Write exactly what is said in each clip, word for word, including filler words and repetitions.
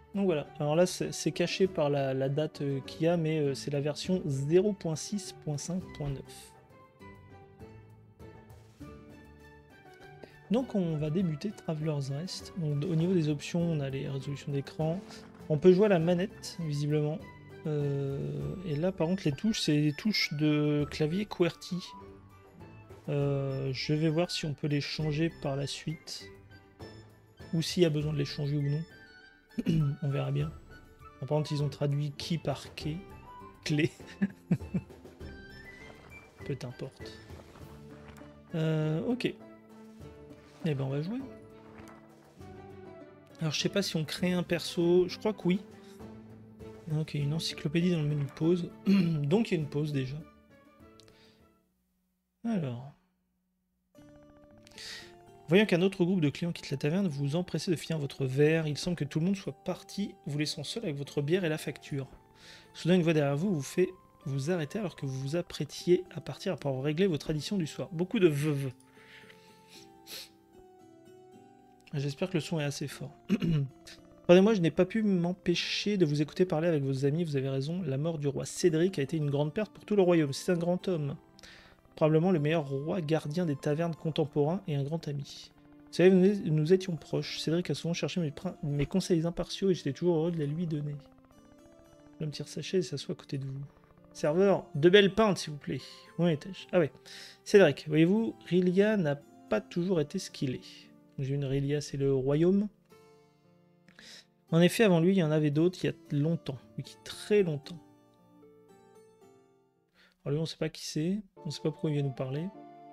Donc voilà, alors là c'est caché par la, la date euh, qu'il y a, mais euh, c'est la version zéro point six point cinq point neuf. Donc on va débuter Traveler's Rest. Donc, au niveau des options, on a les résolutions d'écran. On peut jouer à la manette, visiblement. Euh, et là par contre les touches, c'est des touches de clavier QWERTY. Euh, je vais voir si on peut les changer par la suite. Ou s'il y a besoin de les changer ou non. On verra bien. Par contre, ils ont traduit key par key. Clé. Peu importe. Euh, ok. Eh ben, on va jouer. Alors, je sais pas si on crée un perso. Je crois que oui. Ok, une encyclopédie dans le menu pause. Donc, il y a une pause déjà. Alors. Voyant qu'un autre groupe de clients quitte la taverne, vous vous empressez de finir votre verre. Il semble que tout le monde soit parti, vous laissant seul avec votre bière et la facture. Soudain, une voix derrière vous vous fait vous arrêter alors que vous vous apprêtiez à partir pour régler vos traditions du soir. Beaucoup de veuve. J'espère que le son est assez fort. Pardonnez-moi, je n'ai pas pu m'empêcher de vous écouter parler avec vos amis. Vous avez raison, la mort du roi Cédric a été une grande perte pour tout le royaume. C'est un grand homme. Probablement le meilleur roi gardien des tavernes contemporains et un grand ami. Vous savez, nous, nous étions proches. Cédric a souvent cherché mes, mes conseils impartiaux et j'étais toujours heureux de les lui donner. L'homme tire sa chaise et s'assoit à côté de vous. Serveur, deux belles pintes, s'il vous plaît. Où en étais-je? Ah ouais. Cédric, voyez-vous, Rilia n'a pas toujours été ce qu'il est. J'ai une Rilia, c'est le royaume. En effet, avant lui, il y en avait d'autres il y a longtemps. Oui, très longtemps. Alors lui, on ne sait pas qui c'est. On ne sait pas pourquoi il vient nous parler.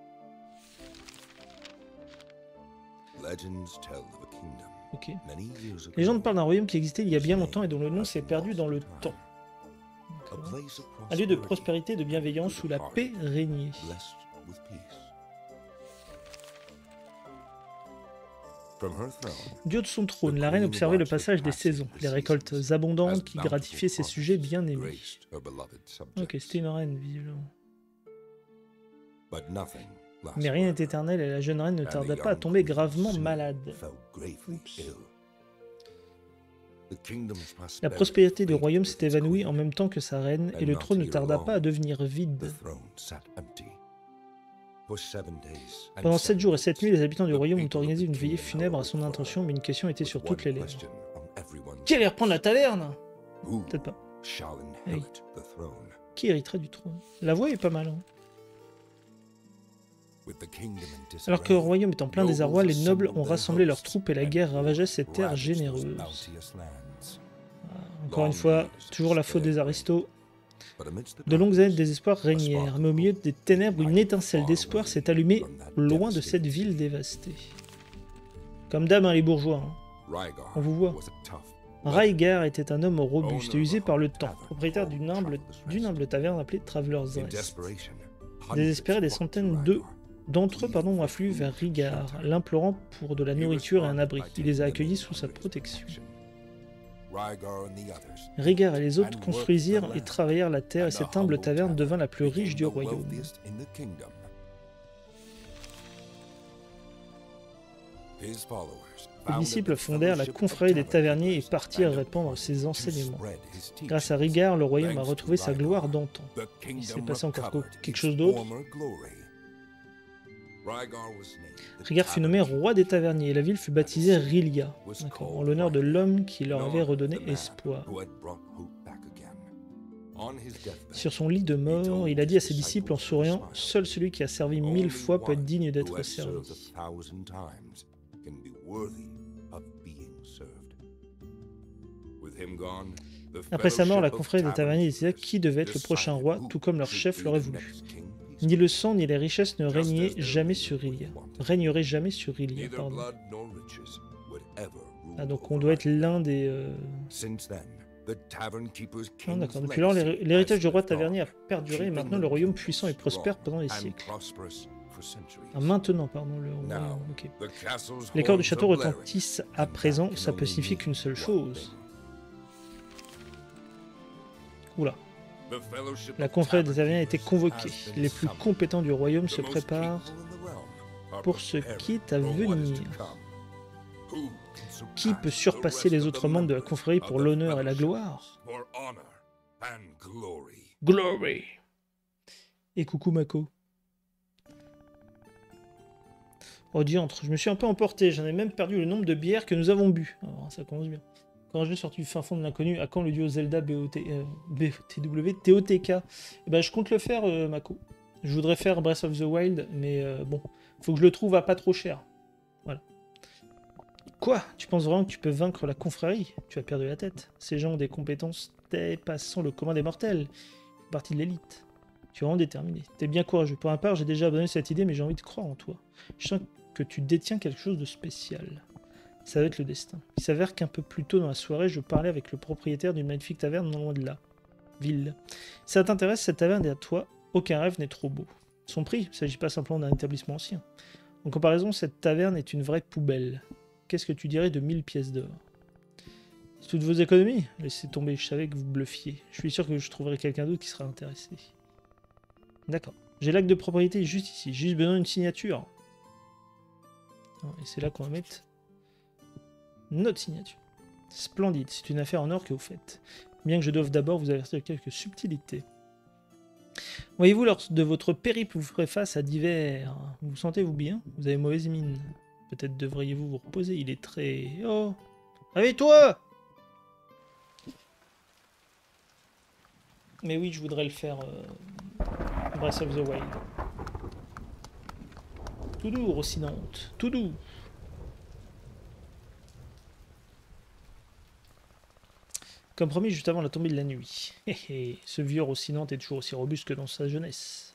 Ok. Les gens parlent d'un royaume qui existait il y a bien longtemps et dont le nom s'est perdu dans le temps. Un lieu de prospérité et de bienveillance où la paix régnait. Du haut de son trône, la reine observait le passage des saisons, les récoltes abondantes qui gratifiaient ses sujets bien-aimés. Ok, c'était une reine, visiblement. Mais rien n'est éternel et la jeune reine ne tarda pas à tomber gravement malade. Oups. La prospérité du royaume s'est évanouie en même temps que sa reine, et le trône ne tarda pas à devenir vide. Pendant sept jours et sept nuits, les habitants du royaume ont organisé une veillée funèbre à son intention, mais une question était sur toutes les lèvres. Qui allait reprendre la taverne? Peut-être pas. Hey. Qui hériterait du trône? La voix est pas mal. Hein. Alors que le royaume est en plein désarroi, les nobles ont rassemblé leurs troupes et la guerre ravageait cette terre généreuse. Encore une fois, toujours la faute des aristos. De longues années de désespoir régnèrent, mais au milieu des ténèbres, une étincelle d'espoir s'est allumée loin de cette ville dévastée. Comme d'hab, hein, les bourgeois. Hein. On vous voit. Rhaegar était un homme robuste et usé par le temps, propriétaire d'une humble, d'une humble taverne appelée Traveler's Rest. Désespérés, des centaines d'eux d'entre eux pardon, ont afflué vers Rhaegar, l'implorant pour de la nourriture et un abri. Il les a accueillis sous sa protection. Rhaegar et les autres construisirent et travaillèrent la terre et cette humble taverne devint la plus riche du royaume. Les disciples fondèrent la confrérie des taverniers et partirent répandre ses enseignements. Grâce à Rhaegar, le royaume a retrouvé sa gloire d'antan. Il s'est passé encore quelque chose d'autre. Rhaegar fut nommé roi des taverniers et la ville fut baptisée Rhylia, en l'honneur de l'homme qui leur avait redonné espoir. Sur son lit de mort, il a dit à ses disciples en souriant « Seul celui qui a servi mille fois peut être digne d'être servi. » Après sa mort, la confrérie des taverniers décida qui devait être le prochain roi, tout comme leur chef l'aurait voulu. Ni le sang ni les richesses ne régnaient jamais sur Rhylia. Régneraient jamais sur Rhylia, pardon. Ah, donc on doit être l'un des... Euh... Non, d'accord. Depuis lors, l'héritage du roi tavernier a perduré et maintenant le royaume puissant et prospère pendant les siècles. Ah, maintenant, pardon, le royaume, ok. Les corps du château retentissent à présent, ça peut signifier qu'une seule chose. Oula. La confrérie des taverniers a été convoquée. Les plus compétents du royaume se préparent pour ce qui est à venir. Qui peut surpasser les autres membres de la confrérie pour l'honneur et la gloire? Glory. Et coucou Mako. Oh diantre, je me suis un peu emporté, j'en ai même perdu le nombre de bières que nous avons bu. Alors, ça commence bien. Quand je vais sortir du fin fond de l'inconnu, à quand le duo Zelda B O T, euh, B T W T O T K? Eh ben, je compte le faire, euh, Mako. Je voudrais faire Breath of the Wild, mais euh, bon, faut que je le trouve à pas trop cher. Voilà. Quoi? Tu penses vraiment que tu peux vaincre la confrérie? Tu as perdu la tête. Ces gens ont des compétences dépassant le commun des mortels. Ils font partie de l'élite. Tu es vraiment déterminé. T'es bien courageux. Pour ma part, j'ai déjà abandonné cette idée, mais j'ai envie de croire en toi. Je sens que tu détiens quelque chose de spécial. Ça va être le destin. Il s'avère qu'un peu plus tôt dans la soirée, je parlais avec le propriétaire d'une magnifique taverne non loin de là. Ville. Si ça t'intéresse, cette taverne est à toi. Aucun rêve n'est trop beau. Son prix, il ne s'agit pas simplement d'un établissement ancien. En comparaison, cette taverne est une vraie poubelle. Qu'est-ce que tu dirais de mille pièces d'or? C'est toutes vos économies? Laissez tomber, je savais que vous bluffiez. Je suis sûr que je trouverai quelqu'un d'autre qui sera intéressé. D'accord. J'ai l'acte de propriété juste ici. J'ai juste besoin d'une signature. Et c'est là qu'on va mettre notre signature. Splendide, c'est une affaire en or que vous faites. Bien que je doive d'abord vous avertir de quelques subtilités. Voyez-vous, lors de votre périple, vous ferez face à divers... Vous sentez-vous bien? Vous avez mauvaise mine. Peut-être devriez-vous vous reposer, il est très... Oh! Réveille-toi! Mais oui, je voudrais le faire... Euh... Breath of the Wild. Tout doux, Rocinante. Tout doux. Comme promis, juste avant la tombée de la nuit. Ce vieux Rocinante est toujours aussi robuste que dans sa jeunesse.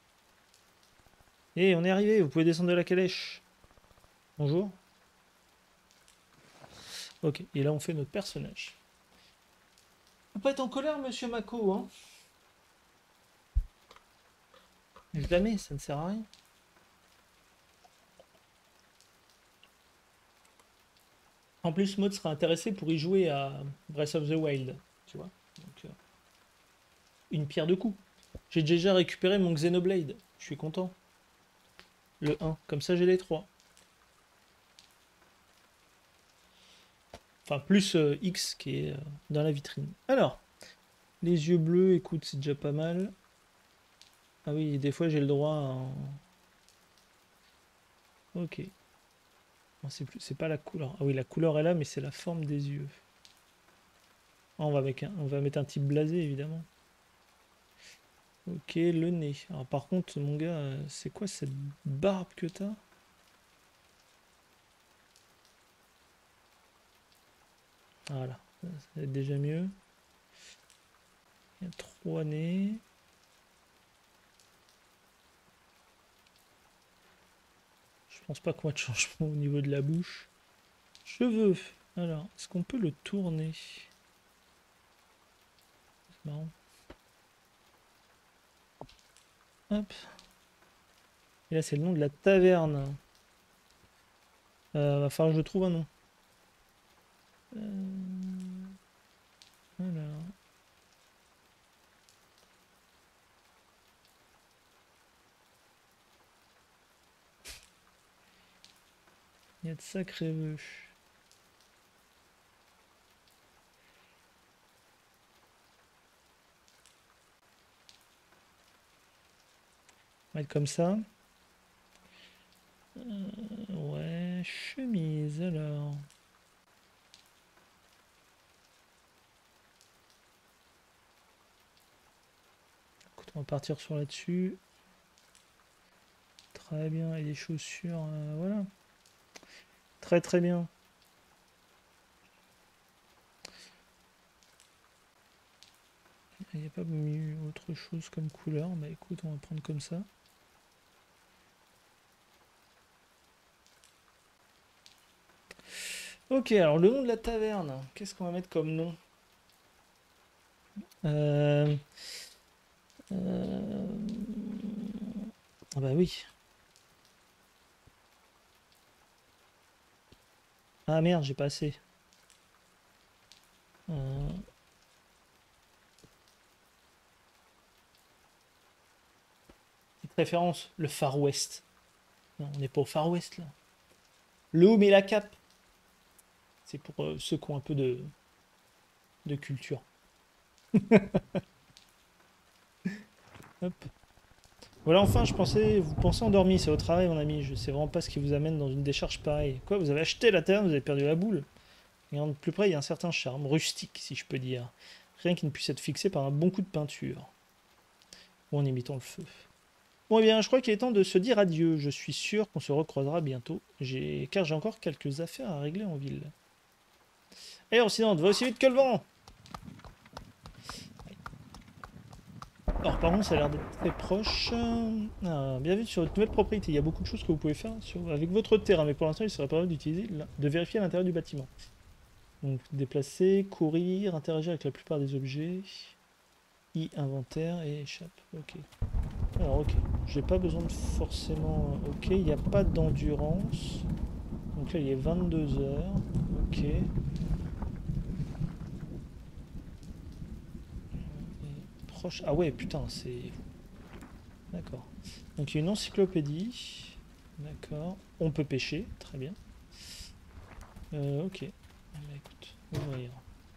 Et on est arrivé, vous pouvez descendre de la calèche. Bonjour. Ok, et là on fait notre personnage. Faut pas être en colère, monsieur Mako, hein. Jamais, ça ne sert à rien. En plus, Maud sera intéressé pour y jouer à Breath of the Wild, tu vois. Donc, euh, une pierre deux coups. J'ai déjà récupéré mon Xenoblade, je suis content. Le un, comme ça j'ai les trois. Enfin, plus euh, X qui est euh, dans la vitrine. Alors, les yeux bleus, écoute, c'est déjà pas mal. Ah oui, des fois j'ai le droit à... Ok. C'est pas la couleur. Ah oui, la couleur est là, mais c'est la forme des yeux. Ah, on, va avec un... on va mettre un type blasé, évidemment. Ok, le nez. Alors par contre, mon gars, c'est quoi cette barbe que t'as? Voilà, ça va être déjà mieux. Il y a trois nez. Je pense pas qu'on va de changement au niveau de la bouche. Cheveux. Alors, est-ce qu'on peut le tourner? C'est marrant. Hop. Et là, c'est le nom de la taverne. Euh, va falloir que je trouve un nom. Euh... Alors... Il y a de sacrés vœux. On va être comme ça. Euh, ouais, chemise alors. Écoute, on va partir sur là-dessus. Très bien, et les chaussures, euh, voilà. Très très bien. Il n'y a pas mieux autre chose comme couleur. Bah écoute, on va prendre comme ça. Ok, alors le nom de la taverne. Qu'est-ce qu'on va mettre comme nom? euh... Euh... Ah bah oui. Ah merde, j'ai pas assez. Euh... Petite référence, le Far West. Non, on n'est pas au Far West là. Le haut mais la cape. C'est pour euh, ceux qui ont un peu de, de culture. Hop. Voilà, enfin, je pensais, vous pensez endormi, c'est au travail, mon ami. Je sais vraiment pas ce qui vous amène dans une décharge pareille. Quoi, vous avez acheté la terre, vous avez perdu la boule. Regarde de plus près, il y a un certain charme, rustique, si je peux dire. Rien qui ne puisse être fixé par un bon coup de peinture. Ou en imitant le feu. Bon, eh bien, je crois qu'il est temps de se dire adieu. Je suis sûr qu'on se recroisera bientôt, j'ai... car j'ai encore quelques affaires à régler en ville. Eh, Rocinante, va aussi vite que le vent! Alors, par contre, ça a l'air d'être très proche. Ah, bienvenue sur votre nouvelle propriété. Il y a beaucoup de choses que vous pouvez faire sur... avec votre terrain, mais pour l'instant, il serait pas mal d'utiliser, de vérifier l'intérieur du bâtiment. Donc, déplacer, courir, interagir avec la plupart des objets. I, inventaire et échappe. Ok. Alors, ok. J'ai pas besoin de forcément... Ok, il n'y a pas d'endurance. Donc là, il est vingt-deux heures. Ok. Proche... Ah ouais, putain, c'est... D'accord. Donc il y a une encyclopédie. D'accord. On peut pêcher, très bien. Euh, ok. Ah bah, écoute, ouvrir.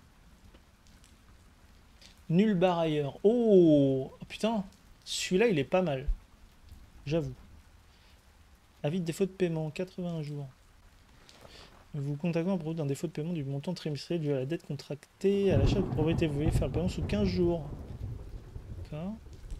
Nulle barre ailleurs. Oh, oh putain, celui-là il est pas mal. J'avoue. Avis de défaut de paiement, quatre-vingts jours. Vous contactez à propos d'un défaut de paiement du montant trimestriel dû à la dette contractée à l'achat de propriété. Vous voulez faire le paiement sous quinze jours. D'accord.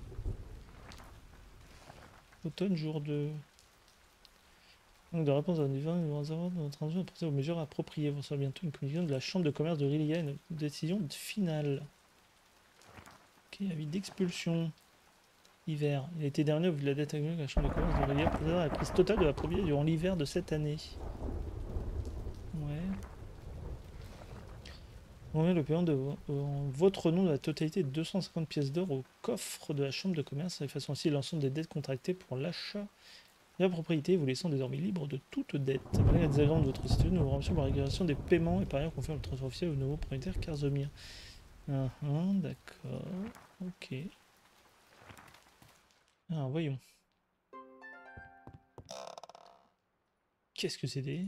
Automne, jour deux. Donc de réponse à divin, nous avons notre intention de porter aux mesures appropriées. Vous recevez bientôt une communication de la chambre de commerce de Rilia, une décision finale. Ok, avis d'expulsion. Hiver. Il a été dernier au vu de la dette actuelle que la chambre de commerce de Rilia procédera à la prise totale de la propriété durant l'hiver de cette année. Ouais. On met le paiement de en votre nom de la totalité de deux cent cinquante pièces d'or au coffre de la chambre de commerce, effaçant ainsi l'ensemble des dettes contractées pour l'achat de la propriété, vous laissant désormais libre de toute dette. Malgré les désagréments de votre situation, nous vous remercions pour la régulation des paiements et par ailleurs confère le transfert officiel au nouveau propriétaire Karzomir. Ah, ah, d'accord. Ok. Alors voyons. Qu'est-ce que c'était?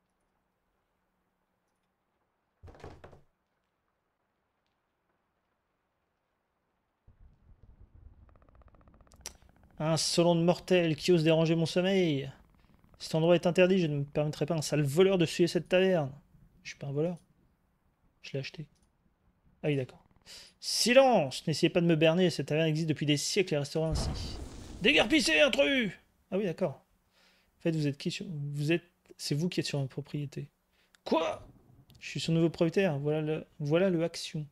Insolent de mortel qui ose déranger mon sommeil. Cet endroit est interdit, je ne me permettrai pas à un sale voleur de souiller cette taverne. Je suis pas un voleur. Je l'ai acheté. Ah oui, d'accord. Silence! N'essayez pas de me berner, cette taverne existe depuis des siècles et restera ainsi. Déguerpissez, intrus! Ah oui, d'accord. En fait, vous êtes qui sur... Vous êtes... C'est vous qui êtes sur une propriété. Quoi? Je suis son nouveau propriétaire, voilà le... Voilà le action.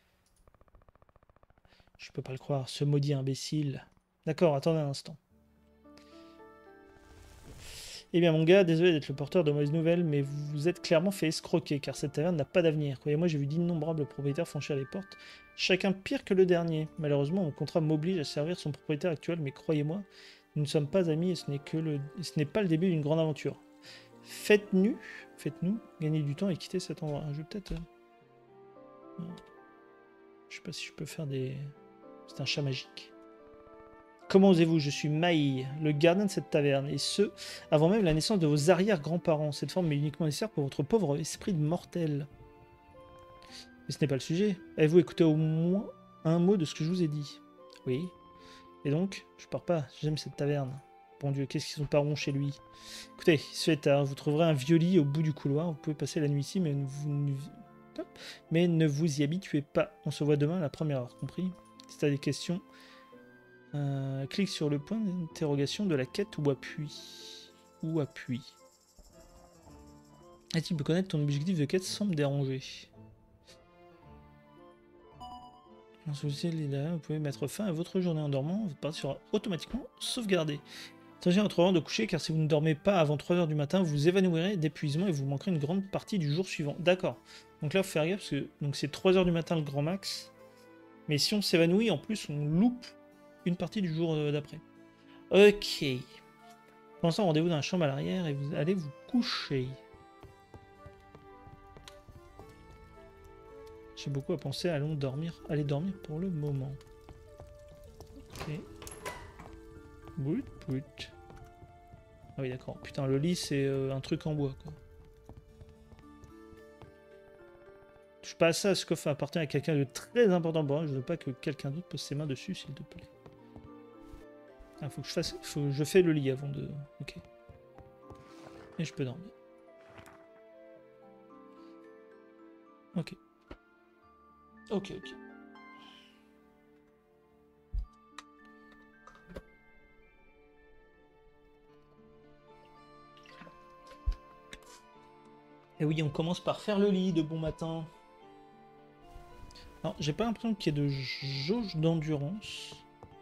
Je peux pas le croire, ce maudit imbécile. D'accord, attendez un instant. Eh bien mon gars, désolé d'être le porteur de mauvaises nouvelles, mais vous vous êtes clairement fait escroquer, car cette taverne n'a pas d'avenir. Croyez-moi, j'ai vu d'innombrables propriétaires franchir les portes, chacun pire que le dernier. Malheureusement, mon contrat m'oblige à servir son propriétaire actuel, mais croyez-moi, nous ne sommes pas amis et ce n'est que le... ce n'est pas le début d'une grande aventure. Faites-nous, faites-nous gagner du temps et quitter cet endroit. Je vais peut-être... Euh... Je sais pas si je peux faire des... C'est un chat magique. Comment osez-vous? Je suis Maï, le gardien de cette taverne, et ce, avant même la naissance de vos arrière-grands-parents. Cette forme est uniquement nécessaire pour votre pauvre esprit de mortel. Mais ce n'est pas le sujet. Avez-vous écouté au moins un mot de ce que je vous ai dit? Oui. Et donc, je pars pas, j'aime cette taverne. Bon Dieu, qu'est-ce qu'ils sont pas ronds chez lui? Écoutez, il se fait tard, vous trouverez un vieux lit au bout du couloir, vous pouvez passer la nuit ici, mais, vous... mais ne vous y habituez pas. On se voit demain à la première heure, compris? Si t'as des questions... Euh, clique sur le point d'interrogation de la quête ou appuie. Ou appuie. Est-il peut connaître ton objectif de quête sans me déranger? Vous pouvez mettre fin à votre journée en dormant, votre partie sera automatiquement sauvegardée. Attention à votre heure de coucher, car si vous ne dormez pas avant trois heures du matin, vous vous évanouirez d'épuisement et vous manquerez une grande partie du jour suivant. D'accord. Donc là, il faut faire gaffe, parce que c'est trois heures du matin le grand max. Mais si on s'évanouit, en plus, on loupe une partie du jour d'après. Ok. Pour l'instant, rendez-vous dans la chambre à l'arrière et vous allez vous coucher. J'ai beaucoup à penser, allons dormir. Allez dormir pour le moment. Ok. Bout, bout. Ah oui, d'accord. Putain, le lit, c'est euh, un truc en bois, quoi. pas ça, ce coffre appartient à quelqu'un de très important pour moi. Je veux pas que quelqu'un d'autre pose ses mains dessus, s'il te plaît. Ah, faut que je fasse... Faut que je fais le lit avant de... Ok. Et je peux dormir. Ok. Ok, ok. Et oui, on commence par faire le lit de bon matin. Alors, j'ai pas l'impression qu'il y ait de jauge d'endurance.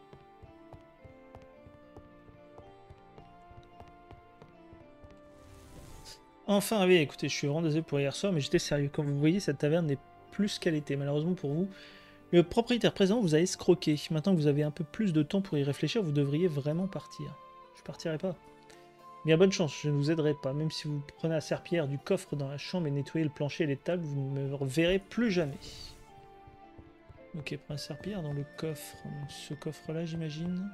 Enfin, oui, écoutez, je suis vraiment désolé pour hier soir, mais j'étais sérieux. Comme vous voyez, cette taverne n'est plus qu'elle était. Malheureusement pour vous, le propriétaire présent vous a escroqué. Maintenant que vous avez un peu plus de temps pour y réfléchir, vous devriez vraiment partir. Je partirai pas. Bien, bonne chance, je ne vous aiderai pas. Même si vous prenez la serpillière du coffre dans la chambre et nettoyez le plancher et les tables, vous ne me reverrez plus jamais. Ok, prenez la serpillière dans le coffre. Ce coffre-là, j'imagine.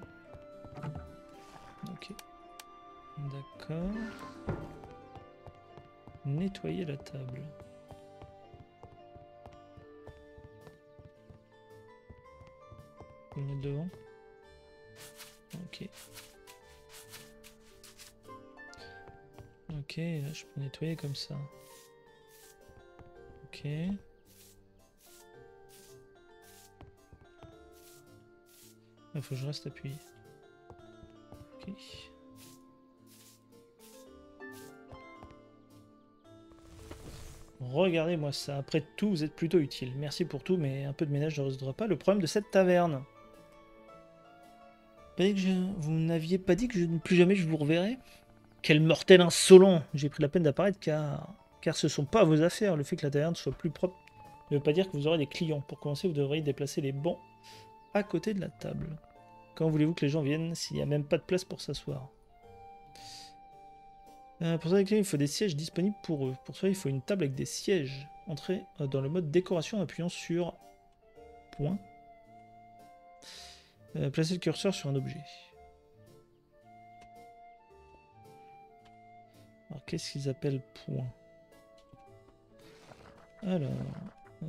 Ok. D'accord. Nettoyer la table. Vous le mettre devant. Ok. Ok, là je peux nettoyer comme ça. Ok. Il faut que je reste appuyé. Ok. Regardez-moi ça. Après tout, vous êtes plutôt utile. Merci pour tout, mais un peu de ménage ne résoudra pas le problème de cette taverne. Pas que je... Vous n'aviez pas dit que je... plus jamais je vous reverrai? Quel mortel insolent! J'ai pris la peine d'apparaître car... car ce ne sont pas vos affaires. Le fait que la taverne soit plus propre ne veut pas dire que vous aurez des clients. Pour commencer, vous devriez déplacer les bancs à côté de la table. Quand voulez-vous que les gens viennent s'il n'y a même pas de place pour s'asseoir? euh, Pour ça, il faut des sièges disponibles pour eux. Pour cela, il faut une table avec des sièges. Entrez dans le mode décoration en appuyant sur point. Euh, placez le curseur sur un objet. Alors, qu'est-ce qu'ils appellent point? Alors... Euh...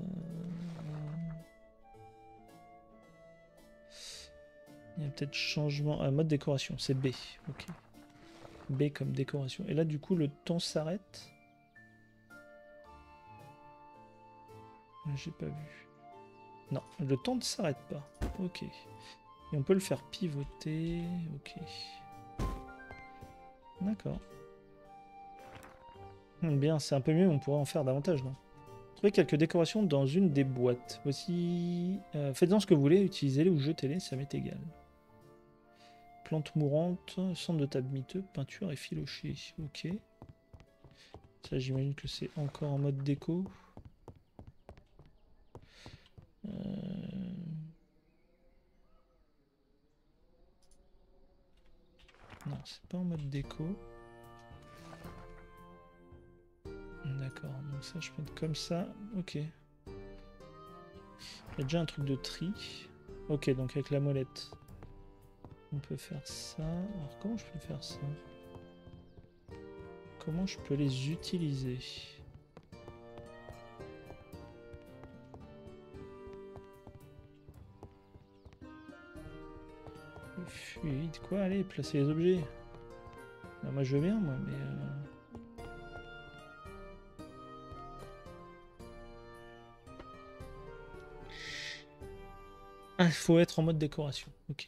Il y a peut-être changement... Ah, mode décoration, c'est B. Ok. B comme décoration. Et là, du coup, le temps s'arrête. J'ai pas vu. Non, le temps ne s'arrête pas. Ok. Et on peut le faire pivoter. Ok. D'accord. Bien, c'est un peu mieux, on pourra en faire davantage, non? Trouvez quelques décorations dans une des boîtes. Voici... Euh, faites-en ce que vous voulez, utilisez-les ou jetez-les, ça m'est égal. Plantes mourantes, centre de table miteux, peinture et filoché. Ok. Ça, j'imagine que c'est encore en mode déco. Euh... Non, c'est pas en mode déco. D'accord, donc ça, je peux mettre comme ça. Ok. Il y a déjà un truc de tri. Ok, donc avec la molette. On peut faire ça. Alors, comment je peux faire ça? Comment je peux les utiliser? Le fluide, quoi? Allez, placer les objets. Ben, moi, je veux bien, moi, mais... Euh... Ah, il faut être en mode décoration. Ok.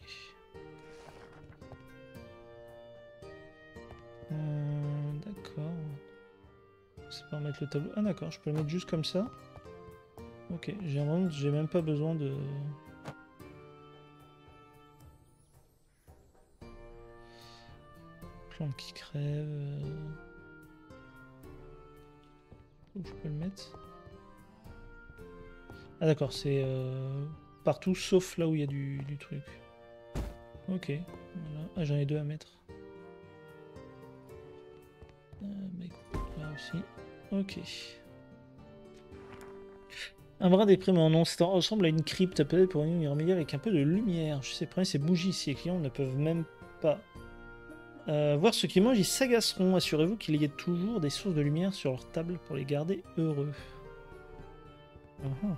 Euh, d'accord. C'est pas mettre le tableau. Ah d'accord, je peux le mettre juste comme ça. Ok, j'ai vraiment... j'ai même pas besoin de... Plante qui crève. Où je peux le mettre? Ah d'accord, c'est euh, partout sauf là où il y a du, du truc. Ok, voilà. Ah, j'en ai deux à mettre. Euh, bah, écoute, là aussi. Ok. Un brin déprimant, non, ça ressemble à une crypte, peut-être pour y remédier avec un peu de lumière. Je sais, le problème, ces bougies, si les clients ne peuvent même pas euh, voir ce qu'ils mangent, ils s'agaceront. Assurez-vous qu'il y ait toujours des sources de lumière sur leur table pour les garder heureux. Uh-huh.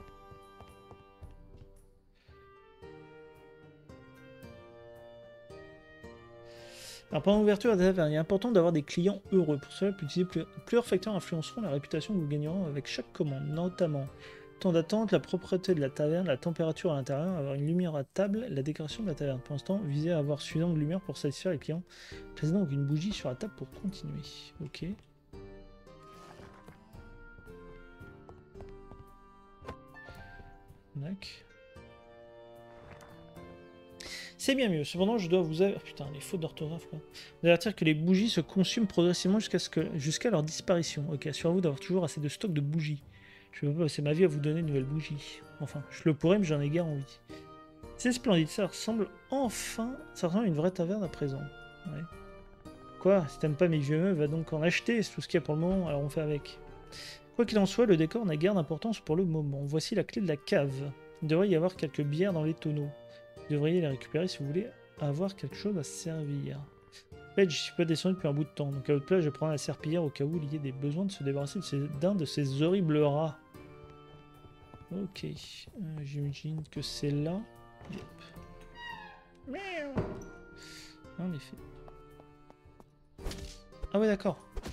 Alors pendant l'ouverture de la taverne, il est important d'avoir des clients heureux. Pour cela, utiliser plusieurs facteurs influenceront la réputation que vous gagnerez avec chaque commande, notamment le temps d'attente, la propreté de la taverne, la température à l'intérieur, avoir une lumière à table, la décoration de la taverne. Pour l'instant, visez à avoir suffisamment de lumière pour satisfaire les clients. Placez donc une bougie sur la table pour continuer. Ok. D'accord. C'est bien mieux. Cependant, je dois vous avertir... Putain, les fautes d'orthographe, quoi. Vous avertir que les bougies se consument progressivement jusqu'à ce que... jusqu'à leur disparition. Ok, assurez-vous d'avoir toujours assez de stock de bougies. Je ne veux pas passer ma vie à vous donner de nouvelles bougies. Enfin, je le pourrais, mais j'en ai guère envie. C'est splendide, ça ressemble enfin... Ça ressemble à une vraie taverne à présent. Ouais. Quoi? Si t'aimes pas mes vieux meufs, va donc en acheter. C'est tout ce qu'il y a pour le moment, alors on fait avec. Quoi qu'il en soit, le décor n'a guère d'importance pour le moment. Voici la clé de la cave. Il devrait y avoir quelques bières dans les tonneaux. Vous devriez les récupérer si vous voulez avoir quelque chose à servir. En fait, je suis pas descendu depuis un bout de temps, donc à votre place, je prends la serpillière au cas où il y ait des besoins de se débarrasser d'un de, de ces horribles rats. Ok, euh, j'imagine que c'est là. Yep. En effet. Ah ouais, d'accord.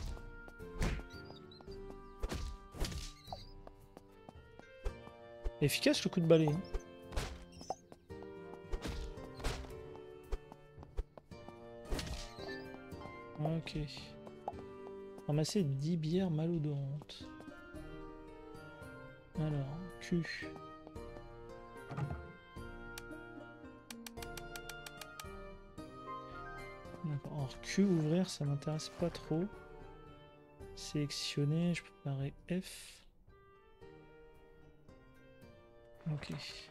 Efficace le coup de balai. Hein. Ok. Ramasser dix bières malodorantes. Alors, Q. D'accord. Alors, Q, ouvrir, ça m'intéresse pas trop. Sélectionner, je peux préparer F. Ok.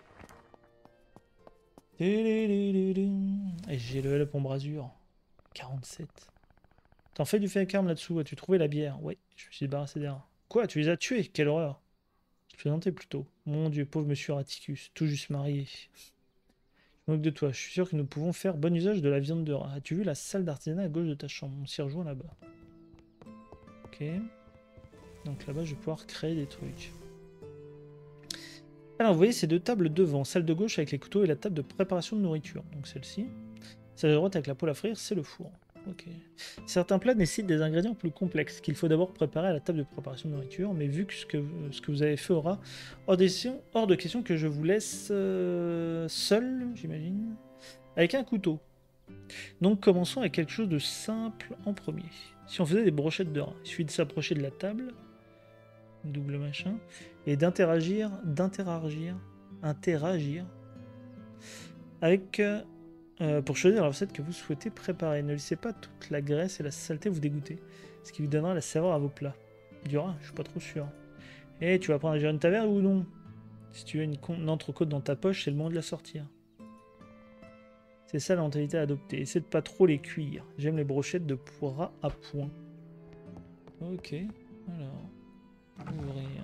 Et j'ai level up embrasure. quarante-sept. T'en fais du vacarme là-dessous. As-tu trouvé la bière? Ouais, je me suis débarrassé des rats. Quoi? Tu les as tués? Quelle horreur. Je plaisantais plutôt. Mon dieu, pauvre monsieur Raticus, tout juste marié. Je me moque de toi. Je suis sûr que nous pouvons faire bon usage de la viande de rat. As-tu vu la salle d'artisanat à gauche de ta chambre? On s'y rejoint là-bas. Ok. Donc là-bas, je vais pouvoir créer des trucs. Alors, vous voyez ces deux tables devant. Celle de gauche avec les couteaux et la table de préparation de nourriture. Donc celle-ci. Celle de droite avec la poêle à frire, c'est le four. Ok. Certains plats nécessitent des ingrédients plus complexes qu'il faut d'abord préparer à la table de préparation de nourriture, mais vu que ce que, ce que vous avez fait aura, hors de question, hors de question que je vous laisse euh, seul, j'imagine, avec un couteau. Donc commençons avec quelque chose de simple en premier. Si on faisait des brochettes de rat, il suffit de s'approcher de la table, double machin, et d'interagir, d'interagir, interagir avec... Euh, Euh, pour choisir la recette que vous souhaitez préparer. Ne laissez pas toute la graisse et la saleté vous dégoûter, ce qui vous donnera la saveur à vos plats. Du rat, je suis pas trop sûr. Et tu vas prendre à gérer une taverne ou non? Si tu as une, une entrecôte dans ta poche, c'est le moment de la sortir. C'est ça la mentalité à adopter. Essaie de pas trop les cuire. J'aime les brochettes de rat à point. Ok, alors, ouvrir.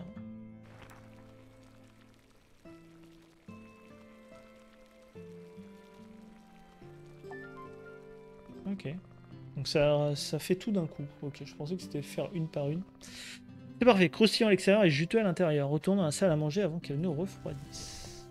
Ok. Donc ça, ça fait tout d'un coup. Ok, je pensais que c'était faire une par une. C'est parfait. Croustillant à l'extérieur et juteux à l'intérieur. Retourne dans la salle à manger avant qu'elle ne refroidisse.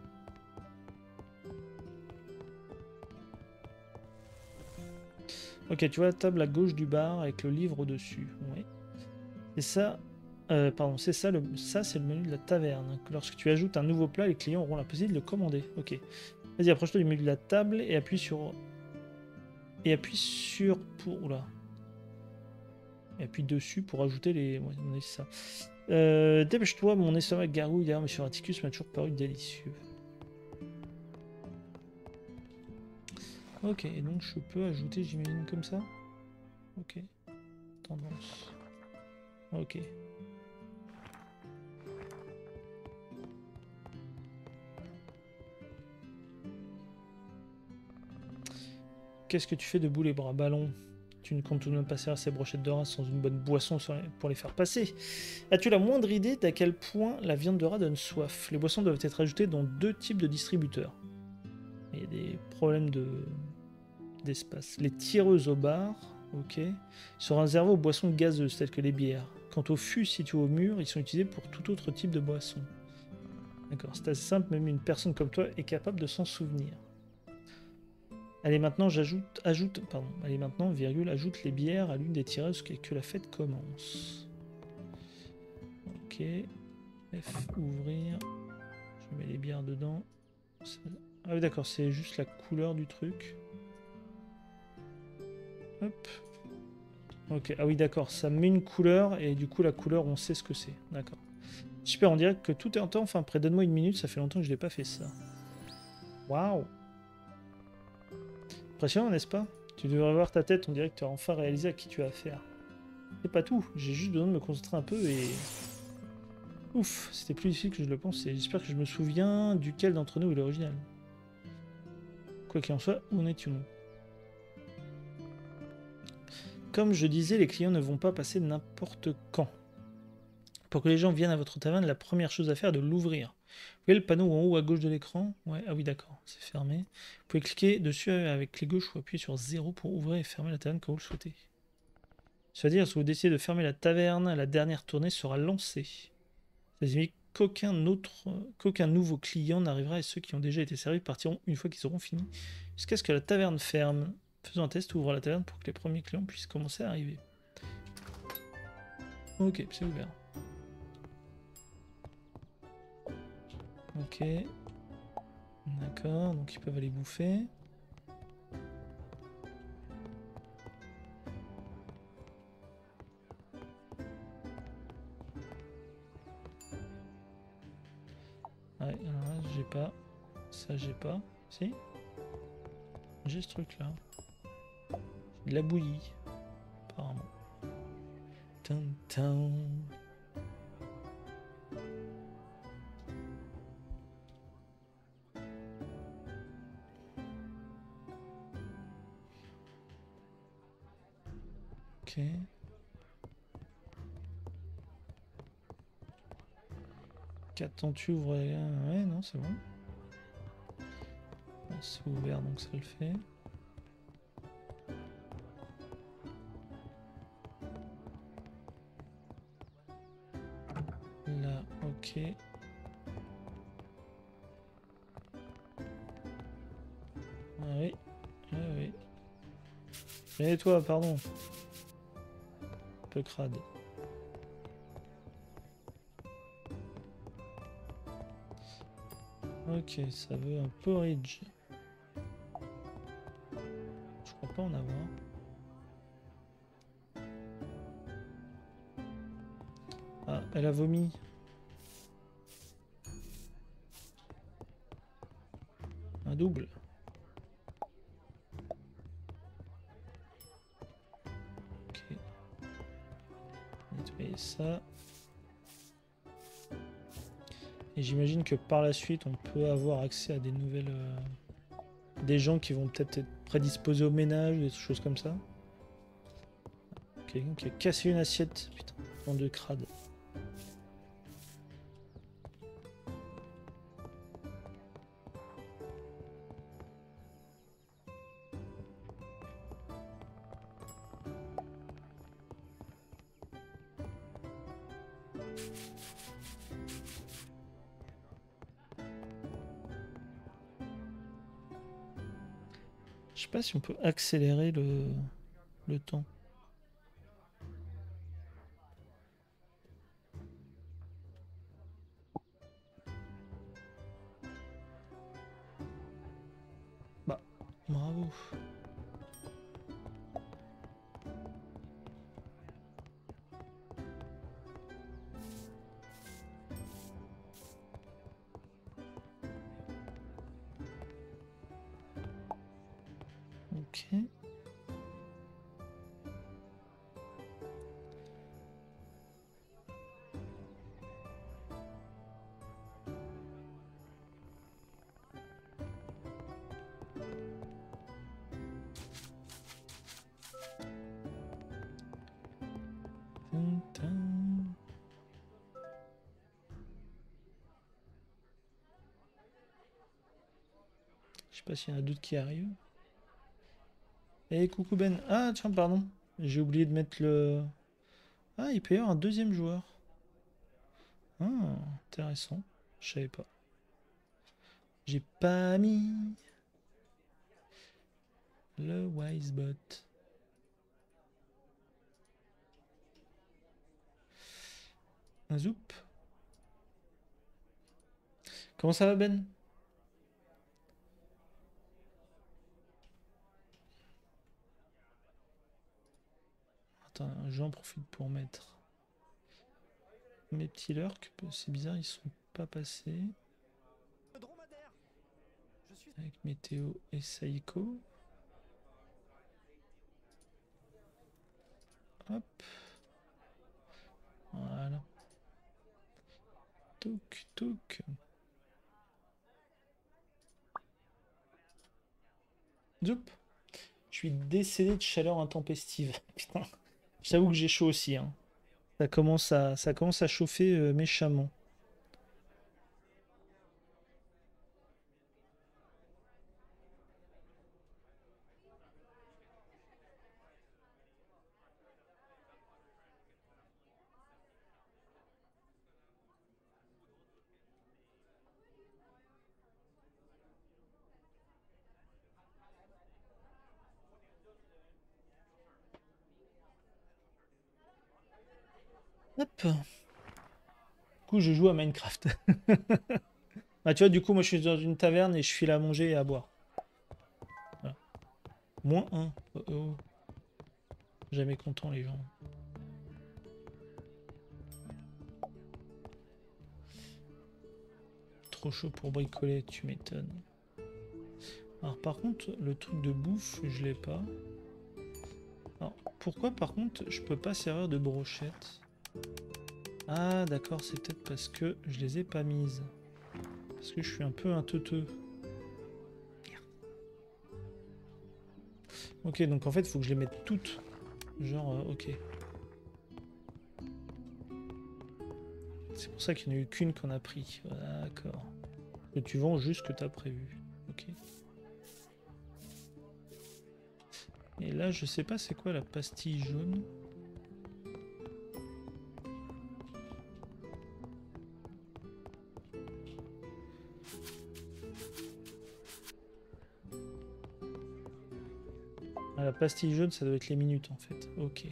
Ok, tu vois la table à gauche du bar avec le livre au-dessus. Oui. Et ça... Euh, pardon, c'est ça, le, ça c'est le menu de la taverne. Lorsque tu ajoutes un nouveau plat, les clients auront la possibilité de le commander. Ok. Vas-y, approche-toi du menu de la table et appuie sur... Et appuie sur... Pour... Oula. Et appuie dessus pour ajouter les... Ouais, c'est ça. Euh, Dépêche-toi, mon estomac gargouille derrière Monsieur Raticus m'a toujours paru délicieux. Ok, et donc je peux ajouter, j'imagine, comme ça. Ok. Tendance. Ok. Qu'est-ce que tu fais debout les bras ballons? Tu ne comptes tout de même passer à ces brochettes de rat sans une bonne boisson pour les faire passer. As-tu la moindre idée d'à quel point la viande de rat donne soif? Les boissons doivent être ajoutées dans deux types de distributeurs. Il y a des problèmes de d'espace. Les tireuses au bar, ok, sont réservées aux boissons gazeuses telles que les bières. Quant aux fûts situés au mur, ils sont utilisés pour tout autre type de boisson. D'accord, c'est assez simple, même une personne comme toi est capable de s'en souvenir. Allez maintenant, j'ajoute, ajoute, pardon, allez maintenant, virgule, ajoute les bières à l'une des tireuses que, que la fête commence. Ok, F, ouvrir, je mets les bières dedans. Ah oui d'accord, c'est juste la couleur du truc. Hop. Ok, ah oui d'accord, ça met une couleur et du coup la couleur on sait ce que c'est. D'accord. Super, on dirait que tout est en temps, enfin après donne-moi une minute, ça fait longtemps que je n'ai pas fait ça. Waouh. Impressionnant n'est-ce pas? Tu devrais voir ta tête, on dirait que tu as enfin réalisé à qui tu as affaire. C'est pas tout, j'ai juste besoin de me concentrer un peu et... Ouf, c'était plus difficile que je le pensais. J'espère que je me souviens duquel d'entre nous est l'original. Quoi qu'il en soit, où en étions-nous? Comme je disais, les clients ne vont pas passer n'importe quand. Pour que les gens viennent à votre taverne, la première chose à faire est de l'ouvrir. Vous voyez le panneau en haut à gauche de l'écran? Ouais, ah oui d'accord, c'est fermé. Vous pouvez cliquer dessus avec clé gauche ou appuyer sur zéro pour ouvrir et fermer la taverne quand vous le souhaitez. C'est-à-dire, si vous décidez de fermer la taverne, la dernière tournée sera lancée. Ça signifie qu'aucun autre, qu'aucun nouveau client n'arrivera et ceux qui ont déjà été servis partiront une fois qu'ils auront fini. Jusqu'à ce que la taverne ferme. Faisons un test, ouvre la taverne pour que les premiers clients puissent commencer à arriver. Ok, c'est ouvert. Ok. D'accord, donc ils peuvent aller bouffer. Ouais, alors là, j'ai pas. Ça, j'ai pas. Si? J'ai ce truc-là. De la bouillie, apparemment. Tum, tum. Ok. Qu'attends-tu, ouvre... Ouais, non, c'est bon. Bon, c'est ouvert, donc ça le fait. Là, ok. Ah oui, ah oui. Et toi, pardon. Un peu crade. Ok, ça veut un porridge. Je crois pas en avoir. Ah, elle a vomi. Un double. Ok. Nettoyer ça. Et j'imagine que par la suite, on peut avoir accès à des nouvelles... Euh, des gens qui vont peut-être être prédisposés au ménage, des choses comme ça. Quelqu'un qui a cassé une assiette. Putain, en de crade. Je sais pas si on peut accélérer le, le temps. Bah, bravo. Ok. Je sais pas s'il y en a d'autres qui arrivent. Eh coucou Ben. Ah tiens pardon. J'ai oublié de mettre le... Ah il peut y avoir un deuxième joueur. Ah intéressant. Je savais pas. J'ai pas mis le Wisebot. Un zoup. Comment ça va, Ben? Attends, j'en profite pour mettre mes petits lurks. C'est bizarre, ils sont pas passés. Avec Météo et Saïko. Hop. Voilà. Touk, touk. Zoup. Je suis décédé de chaleur intempestive. Putain. J'avoue que j'ai chaud aussi. Hein. Ça, commence à, ça commence à chauffer euh, méchamment. Hop. Du coup, je joue à Minecraft. Ah, tu vois, du coup, moi, je suis dans une taverne et je file à manger et à boire. Voilà. Moins un. Oh, oh. Jamais content, les gens. Trop chaud pour bricoler, tu m'étonnes. Alors, par contre, le truc de bouffe, je l'ai pas. Alors, pourquoi, par contre, je peux pas servir de brochette? Ah, d'accord, c'est peut-être parce que je les ai pas mises. Parce que je suis un peu un teuteux. Ok, donc en fait, il faut que je les mette toutes. Genre, euh, ok. C'est pour ça qu'il n'y en a eu qu'une qu'on a pris. D'accord. Et tu vends juste ce que tu as prévu. Ok. Et là, je sais pas c'est quoi la pastille jaune. Ah, la pastille jaune, ça doit être les minutes en fait. Ok.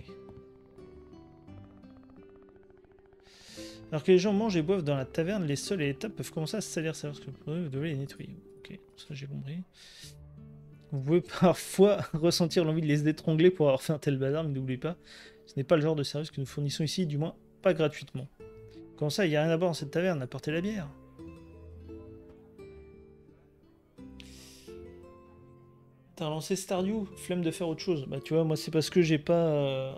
Alors que les gens mangent et boivent dans la taverne, les sols et les tables peuvent commencer à se salir. Savoir ce que vous devez les nettoyer. Ok, ça j'ai compris. Vous pouvez parfois ressentir l'envie de les étrangler pour avoir fait un tel bazar, mais n'oubliez pas, ce n'est pas le genre de service que nous fournissons ici, du moins pas gratuitement. Comment ça, il n'y a rien à boire dans cette taverne, apportez la bière. T'as relancé Stardew, flemme de faire autre chose. Bah tu vois, moi c'est parce que j'ai pas... Euh...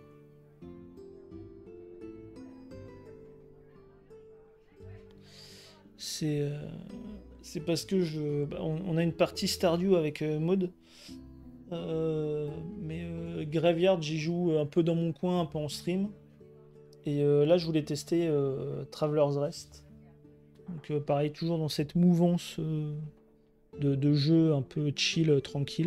C'est... Euh... C'est parce que je... Bah, on, on a une partie Stardew avec euh, Maud. Euh, mais euh, Graveyard, j'y joue un peu dans mon coin, un peu en stream. Et euh, là, je voulais tester euh, Traveler's Rest. Donc euh, pareil, toujours dans cette mouvance euh, de, de jeu un peu chill, euh, tranquille.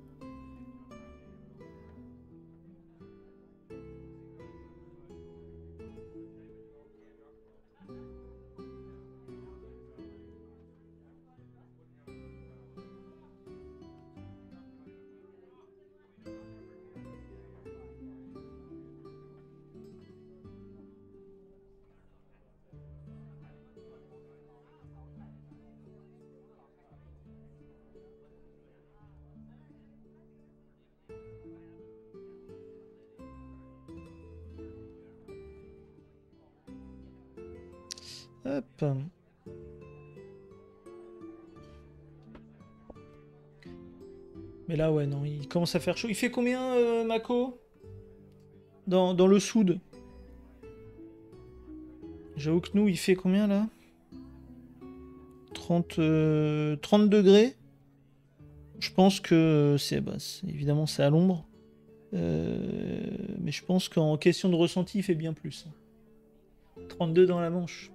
Hop. Mais là, ouais, non, il commence à faire chaud. Il fait combien, euh, Mako dans, dans le soude? J'avoue que nous, il fait combien, là? trente, euh, trente degrés. Je pense que c'est... Bah, évidemment, c'est à l'ombre. Euh, mais je pense qu'en question de ressenti, il fait bien plus. trente-deux dans la Manche.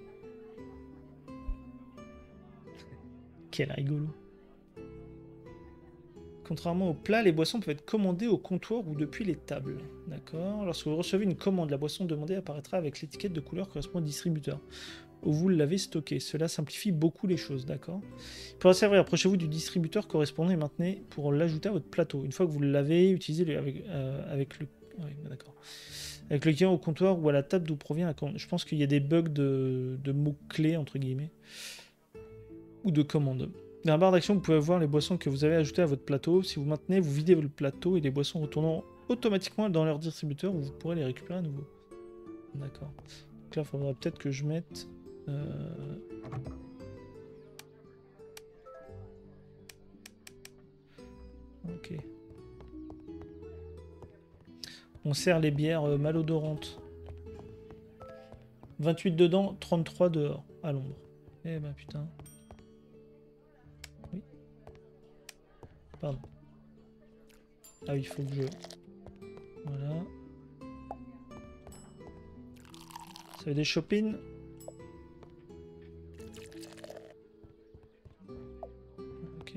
Quel rigolo. Contrairement aux plats, les boissons peuvent être commandées au comptoir ou depuis les tables. D'accord. Lorsque vous recevez une commande, la boisson demandée apparaîtra avec l'étiquette de couleur correspondant au distributeur. où vous l'avez stocké. Cela simplifie beaucoup les choses, d'accord? Pour la servir, approchez-vous du distributeur correspondant et maintenez pour l'ajouter à votre plateau. Une fois que vous l'avez, utilisez-le avec, euh, avec le... Oui, d'accord. Avec le client au comptoir ou à la table d'où provient la commande. Je pense qu'il y a des bugs de, de mots-clés, entre guillemets, ou de commandes. Dans la barre d'action, vous pouvez voir les boissons que vous avez ajoutées à votre plateau. Si vous maintenez, vous videz le plateau et les boissons retournant automatiquement dans leur distributeur, vous pourrez les récupérer à nouveau. D'accord. Donc là, il faudrait peut-être que je mette... Euh... Ok. On sert les bières euh, malodorantes. vingt-huit dedans, trente-trois dehors, à l'ombre. Eh ben putain. Oui. Pardon. Ah oui, il faut que je... Voilà. Ça fait des shopping. Ok.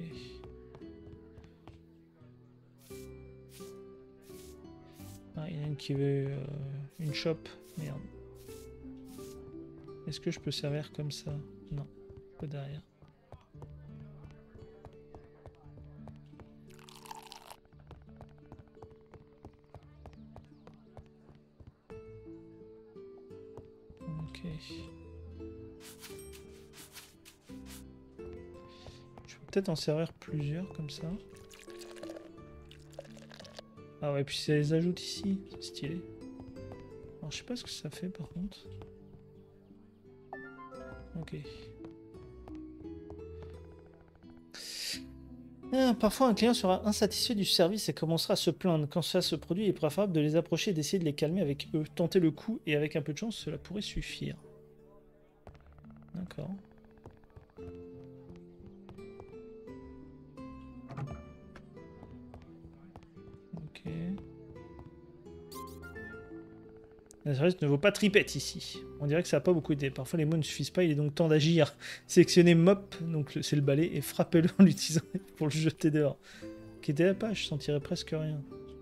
Ah, il y en a une qui veut euh, une shop. Merde. Est-ce que je peux servir comme ça? Non. Pas derrière. Ok. Je peux peut-être en servir plusieurs comme ça. Ah ouais, puis ça les ajoute ici. C'est stylé. Alors je sais pas ce que ça fait par contre. Ok. Ah, parfois un client sera insatisfait du service et commencera à se plaindre. Quand ça se produit, il est préférable de les approcher et d'essayer de les calmer avec eux. Tenter le coup et avec un peu de chance, cela pourrait suffire. D'accord. Ok. Le service ne vaut pas tripette ici. On dirait que ça n'a pas beaucoup aidé. Parfois les mots ne suffisent pas, il est donc temps d'agir. Sélectionnez mop, donc c'est le balai, et frappez-le en l'utilisant pour le jeter dehors. Quittez la page, je sentirais presque rien.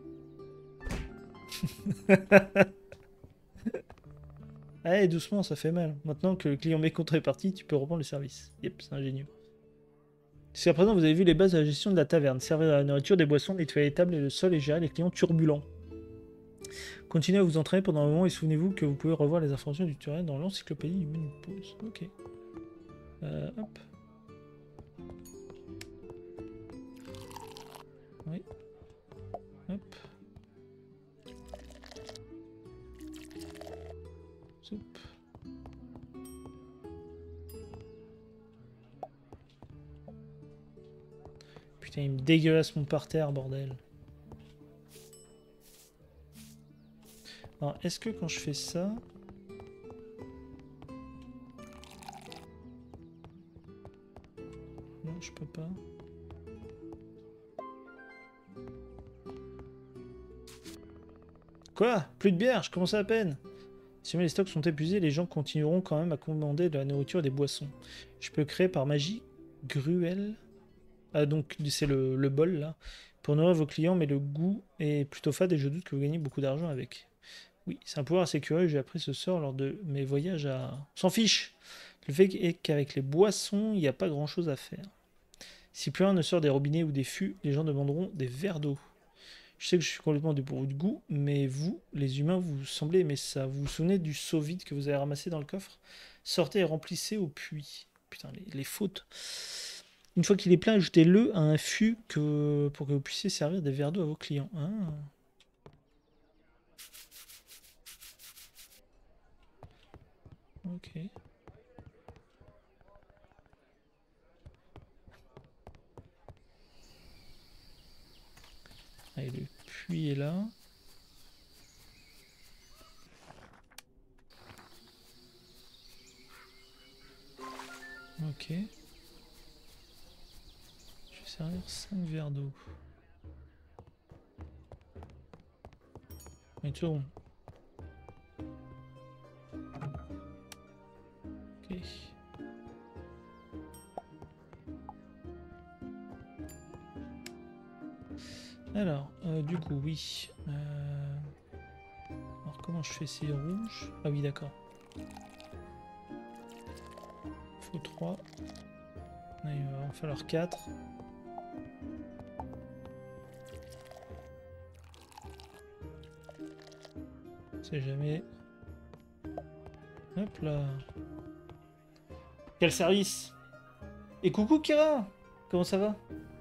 Allez, doucement, ça fait mal. Maintenant que le client mécontent est parti, tu peux reprendre le service. Yep, c'est ingénieux. Jusqu'à présent, vous avez vu les bases de la gestion de la taverne. Servir de la nourriture, des boissons, nettoyer les tables et le sol et gérer les clients turbulents. Continuez à vous entraîner pendant un moment et souvenez-vous que vous pouvez revoir les informations du tutoriel dans l'encyclopédie du menu pause. Ok. Euh, hop. Oui. Hop. Soupe. Putain, il me dégueulasse mon parterre, bordel. Alors, est-ce que quand je fais ça... Non, je peux pas. Quoi? Plus de bière, je commence à peine. Si les stocks sont épuisés, les gens continueront quand même à commander de la nourriture et des boissons. Je peux créer par magie Gruel. Ah, donc c'est le, le bol là. Pour nourrir vos clients, mais le goût est plutôt fade et je doute que vous gagnez beaucoup d'argent avec. Oui, c'est un pouvoir assez curieux, j'ai appris ce sort lors de mes voyages à... On s'en fiche. Le fait est qu'avec les boissons, il n'y a pas grand chose à faire. Si plus rien ne sort des robinets ou des fûts, les gens demanderont des verres d'eau. Je sais que je suis complètement dépourvu de goût, mais vous, les humains, vous semblez aimer ça. Vous vous souvenez du seau vide que vous avez ramassé dans le coffre? Sortez et remplissez au puits. Putain, les, les fautes. Une fois qu'il est plein, ajoutez-le à un fût que, pour que vous puissiez servir des verres d'eau à vos clients. Ah. Ok. Allez, le puits est là. Ok. Je vais servir cinq verres d'eau. Mais tout rond. Ok. Alors, euh, du coup, oui. Euh... Alors, comment je fais ces rouges? Ah oui, d'accord. faut trois. Il va en falloir quatre. C'est jamais. Hop là. Quel service! Et coucou Kira! Comment ça va?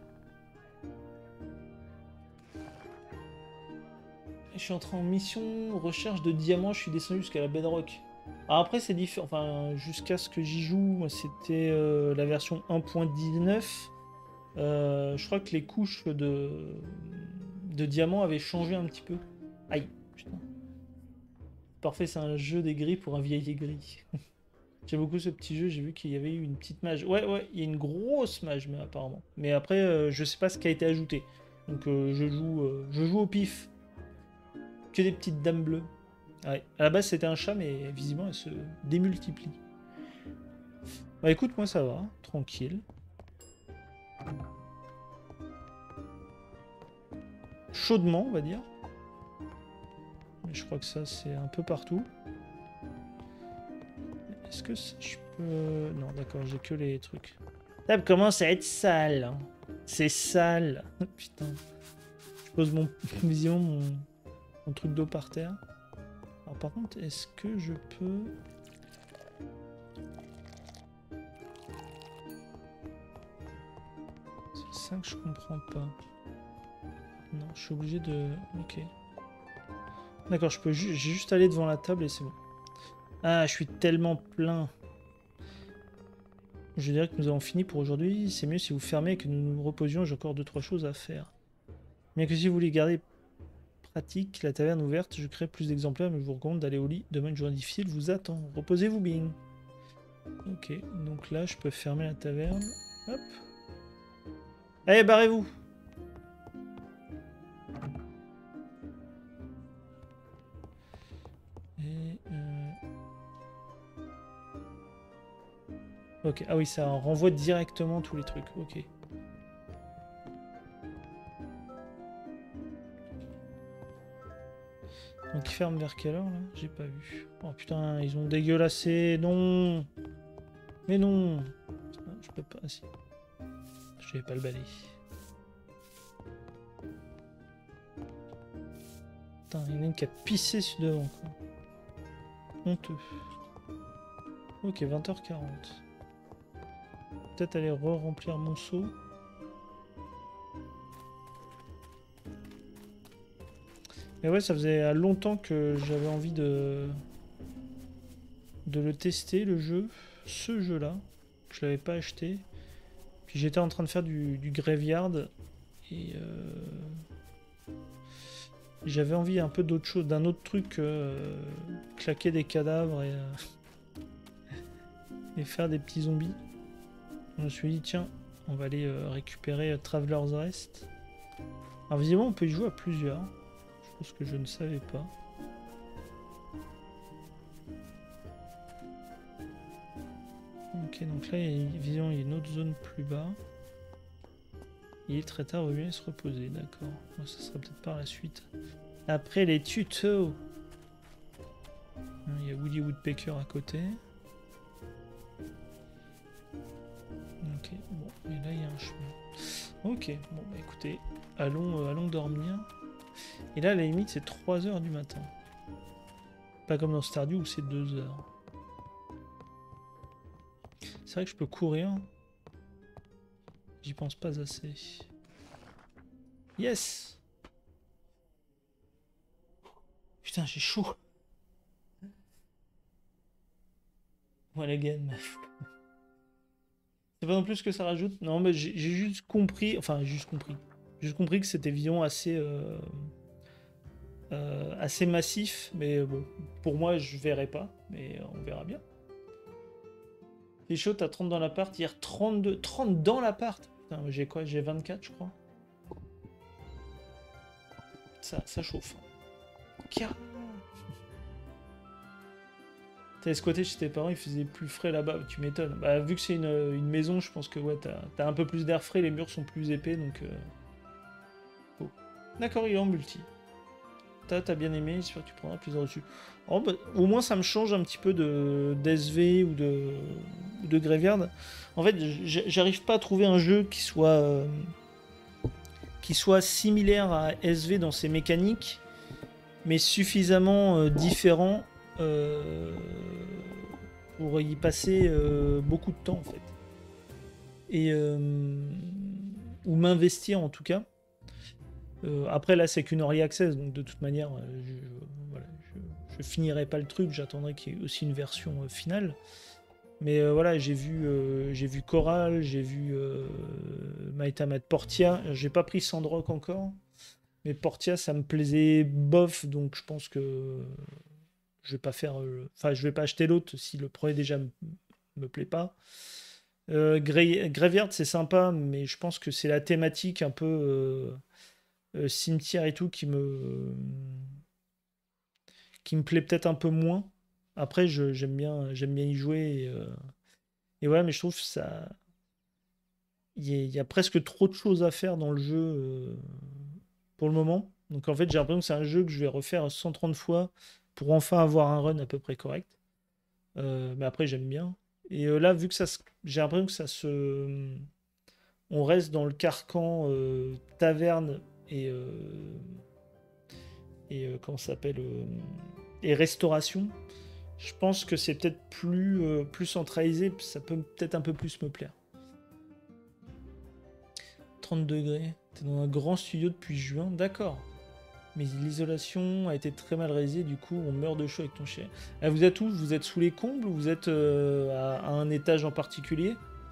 Je suis entré en mission recherche de diamants, je suis descendu jusqu'à la bedrock. Alors après c'est différent, enfin jusqu'à ce que j'y joue, c'était euh, la version un point dix-neuf. Euh, je crois que les couches de, de diamants avaient changé un petit peu. Aïe, putain. Parfait, c'est un jeu des gris pour un vieil aigri. J'aime beaucoup ce petit jeu, j'ai vu qu'il y avait eu une petite mage. Ouais, ouais, il y a une grosse mage, mais apparemment. Mais après, euh, je sais pas ce qui a été ajouté. Donc euh, je, joue, euh, je joue au pif. Que des petites dames bleues. Ouais. À la base, c'était un chat, mais visiblement, elle se démultiplie. Bah écoute, moi ça va, tranquille. Chaudement, on va dire. Mais je crois que ça, c'est un peu partout. Est-ce que je peux... Non, d'accord, j'ai que les trucs. Ça commence à être sale. Hein. C'est sale. Putain. Je pose mon... Visiblement, mon... mon truc d'eau par terre. Alors par contre, est-ce que je peux... C'est ça que je comprends pas. Non, je suis obligé de... Ok. D'accord, je peux ju j'ai juste aller devant la table et c'est bon. Ah, je suis tellement plein. Je dirais que nous avons fini pour aujourd'hui. C'est mieux si vous fermez et que nous nous reposions. J'ai encore deux trois choses à faire. Bien que si vous voulez garder pratique la taverne ouverte, je crée plus d'exemplaires, mais je vous recommande d'aller au lit. Demain, une journée difficile vous attend. Reposez-vous bien. Ok, donc là, je peux fermer la taverne. Hop. Allez, barrez-vous. Et... Euh... Ok, ah oui, ça renvoie directement tous les trucs. Ok. Donc ils ferment vers quelle heure là? J'ai pas vu. Oh putain, ils ont dégueulassé. Non. Mais non. Je peux pas. Si. Je vais pas le balai. Putain, il y en a une qui a pissé sur devant quoi. Honteux. Ok, vingt heures quarante. Peut-être aller re-remplir mon seau. Mais ouais, ça faisait longtemps que j'avais envie de... de le tester, le jeu. Ce jeu-là. Je l'avais pas acheté. Puis j'étais en train de faire du, du graveyard. Et... Euh... J'avais envie un peu d'autre chose, d'un autre truc. Euh... Claquer des cadavres et... Euh... et faire des petits zombies. Je me suis dit, tiens, on va aller euh, récupérer euh, Traveler's Rest. Alors visiblement, on peut y jouer à plusieurs. Chose que je ne savais pas. Ok, donc là, il y a, visiblement, il y a une autre zone plus bas. Il est très tard, il va se reposer, d'accord. Bon, ça sera peut-être par la suite. Après les tutos. Il y a Woody Woodpecker à côté. Ok, bon, et là il y a un chemin. Ok, bon bah écoutez, allons, euh, allons dormir. Et là, à la limite, c'est trois heures du matin. Pas comme dans Stardew où c'est deux heures. C'est vrai que je peux courir. J'y pense pas assez. Yes! Putain, j'ai chaud. Voilà, again. C'est pas non plus ce que ça rajoute. Non, mais j'ai juste compris. Enfin, juste compris. J'ai juste compris que c'était vision assez. Euh... Euh, assez massif, mais bon, pour moi je verrai pas, mais on verra bien. C'est chaud, t'as trente dans l'appart, hier trente-deux, trente dans l'appart. Putain, j'ai quoi? J'ai vingt-quatre, je crois. Ça, ça chauffe. Carrément. T'as squatté chez tes parents, il faisait plus frais là-bas, tu m'étonnes. Bah, vu que c'est une, une maison, je pense que ouais, t'as un peu plus d'air frais, les murs sont plus épais, donc... Euh... Oh. D'accord, il est en multi. T'as t'as bien aimé, j'espère que tu prendras plaisir dessus. Oh, bah, au moins ça me change un petit peu de d'S V ou de, ou de Graveyard. En fait, j- j'arrive pas à trouver un jeu qui soit, euh, qui soit similaire à S V dans ses mécaniques, mais suffisamment euh, différent euh, pour y passer euh, beaucoup de temps en fait. Et, euh, ou m'investir en tout cas. Euh, après là c'est qu'une early access, donc de toute manière euh, je, voilà, je, je finirai pas le truc, j'attendrai qu'il y ait aussi une version euh, finale. Mais euh, voilà, j'ai vu, euh, j'ai vu Coral, j'ai vu euh, Maïtamat Portia, j'ai pas pris Sandrock encore, mais Portia ça me plaisait bof, donc je pense que je vais pas faire, euh, enfin je vais pas acheter l'autre si le premier déjà me, me plaît pas. Euh, Gra- Graveyard c'est sympa, mais je pense que c'est la thématique un peu euh, euh, cimetière et tout qui me qui me plaît peut-être un peu moins. Après, je- j'aime bien, j'aime bien y jouer. Et, euh, et ouais, mais je trouve ça. Il y, a il y a presque trop de choses à faire dans le jeu euh, pour le moment. Donc en fait, j'ai l'impression que c'est un jeu que je vais refaire cent trente fois pour enfin avoir un run à peu près correct. Euh, mais après, j'aime bien. Et euh, là, vu que ça se- j'ai l'impression que ça se. On reste dans le carcan euh, taverne et. euh, et euh, comment ça s'appelle euh, et restauration. Je pense que c'est peut-être plus, euh, plus centralisé, ça peut peut-être un peu plus me plaire. trente degrés, t'es dans un grand studio depuis juin, d'accord. Mais l'isolation a été très mal réalisée, du coup on meurt de chaud avec ton chien. Ah, vous êtes où? Vous êtes sous les combles ou vous êtes euh, à, à un étage en particulier?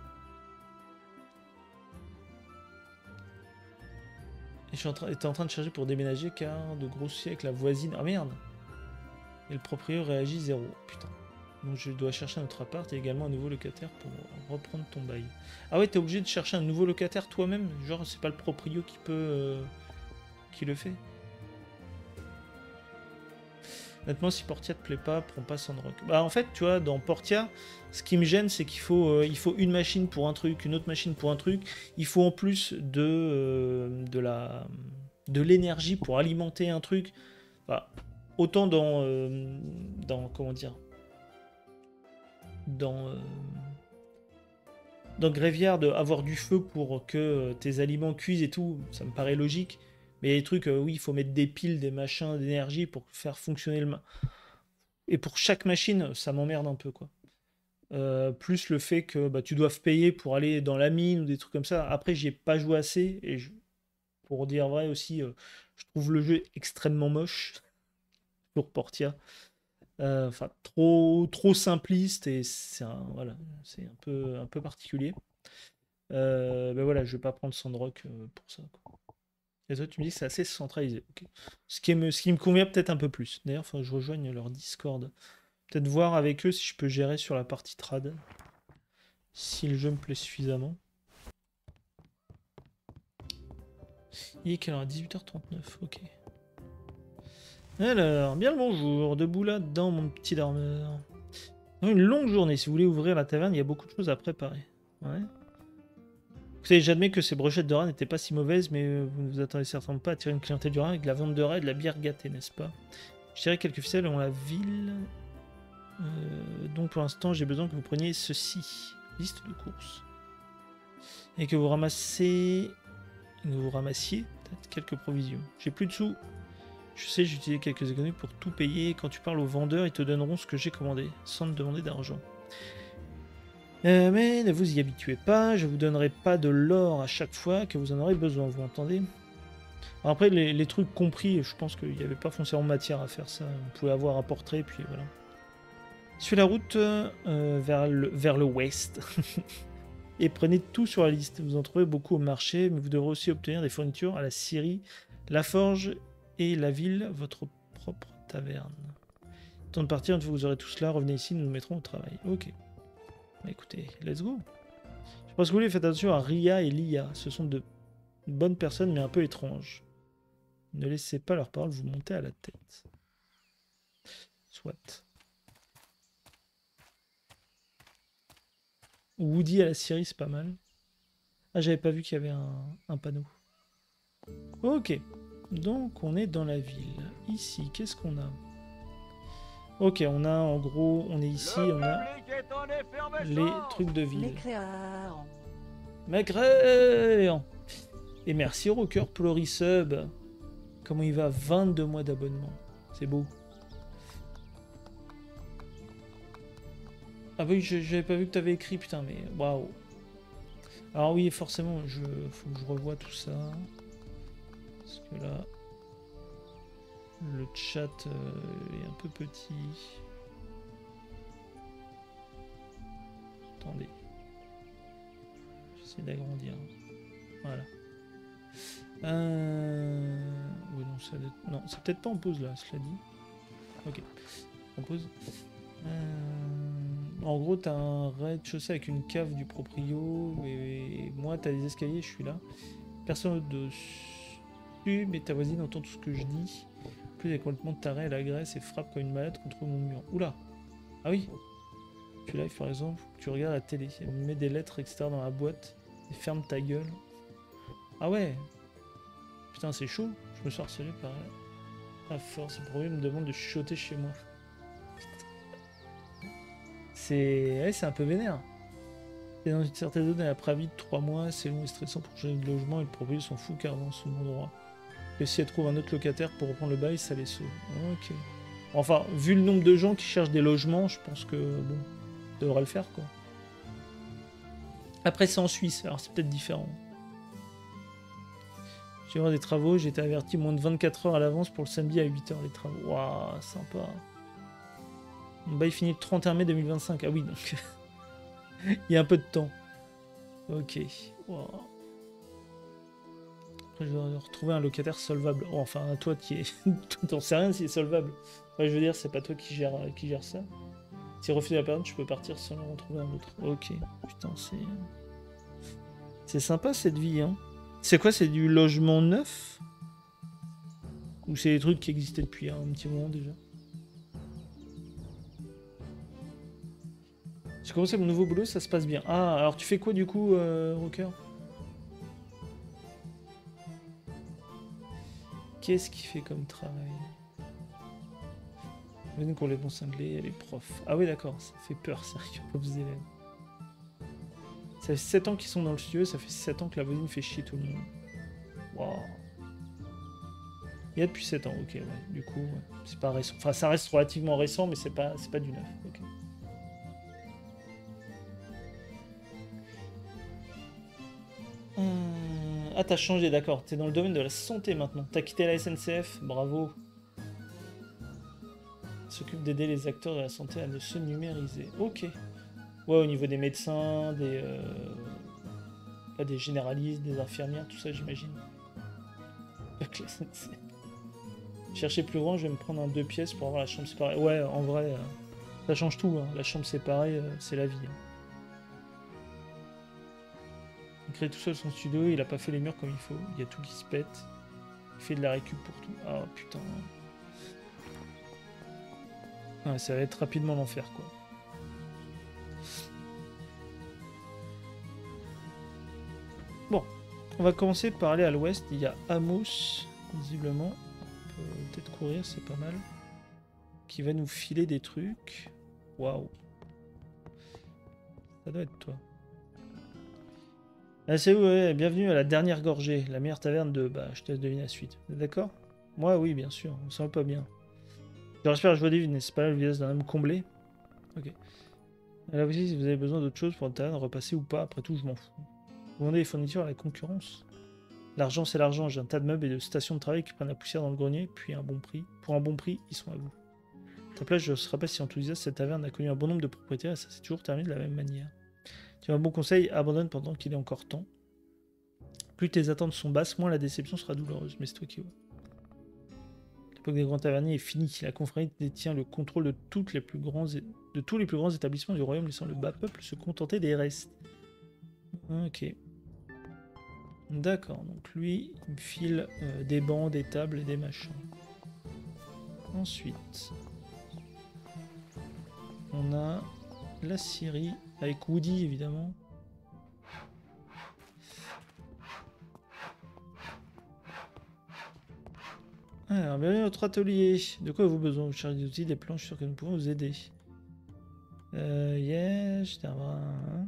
Et je suis en train, était en train de chercher pour déménager car de gros soucis avec la voisine. Ah merde! Et le propriétaire réagit zéro. Putain. Donc je dois chercher un autre appart et également un nouveau locataire pour reprendre ton bail. Ah ouais, t'es obligé de chercher un nouveau locataire toi-même? Genre, c'est pas le proprio qui peut... euh, qui le fait? Honnêtement, si Portia te plaît pas, prends pas Sandrock. Bah en fait, tu vois, dans Portia, ce qui me gêne, c'est qu'il faut, euh, il faut une machine pour un truc, une autre machine pour un truc. Il faut en plus de, euh, de la... de l'énergie pour alimenter un truc. Enfin, autant dans... euh, dans... comment dire? Dans... euh, dans Graveyard, avoir du feu pour que euh, tes aliments cuisent et tout, ça me paraît logique. Mais il y a des trucs, euh, oui, il faut mettre des piles, des machins, d'énergie pour faire fonctionner le... ma- Et pour chaque machine, ça m'emmerde un peu, quoi. Euh, plus le fait que bah, tu doives payer pour aller dans la mine ou des trucs comme ça. Après, j'y ai pas joué assez. Et je- pour dire vrai aussi, euh, je trouve le jeu extrêmement moche pour Portia. Euh, Enfin, trop, trop simpliste et c'est un, voilà, c'est un peu, un peu particulier. Euh, ben voilà, je vais pas prendre Sandrock euh, pour ça, quoi. Et toi, tu me dis que c'est assez centralisé. Ok. Ce qui me, ce qui me convient peut-être un peu plus. D'ailleurs, il faut que je rejoigne leur Discord. Peut-être voir avec eux si je peux gérer sur la partie trad. Si le jeu me plaît suffisamment. Il est quelle heure? dix-huit heures trente-neuf, ok. Alors, bien le bonjour. Debout là-dedans, mon petit dormeur. Une longue journée. Si vous voulez ouvrir la taverne, il y a beaucoup de choses à préparer. Ouais. Écoutez, j'admets que ces brochettes de rat n'étaient pas si mauvaises, mais euh, vous ne vous attendez certainement pas à tirer une clientèle du rat avec de la viande de rat et de la bière gâtée, n'est-ce pas? Je dirais quelques ficelles dans la ville. Euh, donc pour l'instant, j'ai besoin que vous preniez ceci. Liste de courses. Et que vous ramassez... que vous ramassiez peut-être quelques provisions. J'ai plus de sous. Je sais, j'ai utilisé quelques économies pour tout payer. Quand tu parles aux vendeurs, ils te donneront ce que j'ai commandé, sans te demander d'argent. Euh, mais ne vous y habituez pas, je vous donnerai pas de l'or à chaque fois que vous en aurez besoin, vous entendez? Alors après, les, les trucs compris, je pense qu'il n'y avait pas foncièrement matière à faire ça. On pouvait avoir un portrait, puis voilà. Suivez la route euh, vers le, vers le ouest. Et prenez tout sur la liste. Vous en trouvez beaucoup au marché, mais vous devrez aussi obtenir des fournitures à la scierie, la forge et la ville, votre propre taverne. Temps de partir, une fois que vous aurez tout cela, revenez ici, nous nous mettrons au travail. Ok. Bah, écoutez, let's go. Je pense que vous voulez, faites attention à Ria et Lia. Ce sont de bonnes personnes, mais un peu étranges. Ne laissez pas leurs paroles vous monter à la tête. Soit. Woody à la scierie, c'est pas mal. Ah, j'avais pas vu qu'il y avait un, un panneau. Ok. Donc on est dans la ville. Ici, qu'est-ce qu'on a? Ok, on a en gros, on est ici, on a les trucs de ville. Mécréant. Mécréant. Et merci Rocker pour le resub. Comment il va? vingt-deux mois d'abonnement. C'est beau. Ah oui, j'avais pas vu que t'avais écrit, putain, mais waouh. Alors oui, forcément, je faut que je revoie tout ça. Parce que là, le chat euh, est un peu petit. Attendez. J'essaie d'agrandir. Voilà. Euh... Oui, non, ça... non, c'est peut-être pas en pause là, cela dit. Ok, en pause. Euh... En gros, t'as un rez-de-chaussée avec une cave du proprio, et moi, t'as des escaliers, je suis là. Personne au-dessus, mais ta voisine entend tout ce que je dis. En plus, elle est complètement tarée, elle agresse et frappe comme une malade contre mon mur. Oula! Ah oui! Tu live par exemple, tu regardes la télé, elle met des lettres, et cetera dans la boîte, et ferme ta gueule. Ah ouais! Putain, c'est chaud, je me suis harcelé par elle. À force, le problème me demande de chuchoter chez moi. C'est ouais, c'est un peu vénère. C'est dans une certaine zone, elle a préavis de trois mois, c'est long et stressant pour changer de logement et le propriétaire s'en fout car dans son endroit. Et si elle trouve un autre locataire pour reprendre le bail, ça les sauve. Ok. Enfin, vu le nombre de gens qui cherchent des logements, je pense que bon, ça devrait le faire quoi. Après, c'est en Suisse, alors c'est peut-être différent. J'ai avoir des travaux, j'ai été averti moins de vingt-quatre heures à l'avance pour le samedi à huit heures les travaux. Waouh, sympa. Mon bail finit le trente et un mai deux mille vingt-cinq. Ah oui, donc il y a un peu de temps. Ok. Wow. Après, je dois retrouver un locataire solvable. Oh, enfin, un toi qui est... T'en sais rien s'il est solvable. Ouais, je veux dire, c'est pas toi qui gère, qui gère ça. Si refuse la personne, tu peux partir sans en retrouver un autre. Ok. Putain, c'est... C'est sympa cette vie, hein. C'est quoi, c'est du logement neuf? Ou c'est des trucs qui existaient depuis un petit moment déjà? J'ai commencé mon nouveau boulot, ça se passe bien. Ah, alors tu fais quoi du coup, euh, Rocker? Qu'est-ce qu'il fait comme travail? Venez complètement cinglé, elle est prof. Ah oui, d'accord, ça fait peur, sérieux, pauvres élèves. Ça fait sept ans qu'ils sont dans le studio, ça fait sept ans que la voisine fait chier tout le monde. Waouh. Il y a depuis sept ans, ok, ouais. Du coup, ouais. C'est pas récent. Enfin, ça reste relativement récent, mais c'est pas, c'est pas du neuf, ok. Hum... Ah, t'as changé, d'accord. T'es dans le domaine de la santé maintenant. T'as quitté la S N C F, bravo. S'occupe d'aider les acteurs de la santé à ne se numériser. Ok. Ouais, au niveau des médecins, des, euh... pas des généralistes, des infirmières, tout ça, j'imagine. Avec la S N C F. Chercher plus grand, je vais me prendre un deux pièces pour avoir la chambre séparée. Ouais, en vrai, euh, ça change tout. Hein. La chambre séparée, euh, c'est la vie. Hein. Il crée tout seul son studio, il a pas fait les murs comme il faut. Il y a tout qui se pète. Il fait de la récup pour tout. Ah putain. Ouais, ça va être rapidement l'enfer, quoi. Bon, on va commencer par aller à l'ouest. Il y a Amos, visiblement. On peut peut-être courir, c'est pas mal. Qui va nous filer des trucs. Waouh. Ça doit être toi. Ah, c'est où, ouais, bienvenue à la dernière gorgée, la meilleure taverne de... Bah, je te laisse deviner la suite. D'accord? Moi, oui, bien sûr, on sent pas bien. J'espère que je vois des vides, n'est-ce pas le visage d'un homme comblé? Ok. Là aussi, si vous avez besoin d'autre chose pour une taverne, repasser ou pas, après tout, je m'en fous. Vous vendez les fournitures à la concurrence? L'argent, c'est l'argent, j'ai un tas de meubles et de stations de travail qui prennent la poussière dans le grenier, puis un bon prix. Pour un bon prix, ils sont à vous. À ta place, je ne serais pas si enthousiaste, cette taverne a connu un bon nombre de propriétaires et ça s'est toujours terminé de la même manière. Tu as un bon conseil, abandonne pendant qu'il est encore temps. Plus tes attentes sont basses, moins la déception sera douloureuse, mais c'est toi qui vois. L'époque des grands taverniers est finie. La confrérie détient le contrôle de, toutes les plus grands, de tous les plus grands établissements du royaume, laissant le bas peuple se contenter des restes. Ok. D'accord, donc lui, il me file euh, des bancs, des tables et des machins. Ensuite, on a la Syrie, avec Woody évidemment. Alors, bienvenue à notre atelier. De quoi avez-vous besoin? Vous cherchez des outils, des planches, je suis sûr que nous pouvons vous aider. Euh, yeah, j'étais un bras. Hein.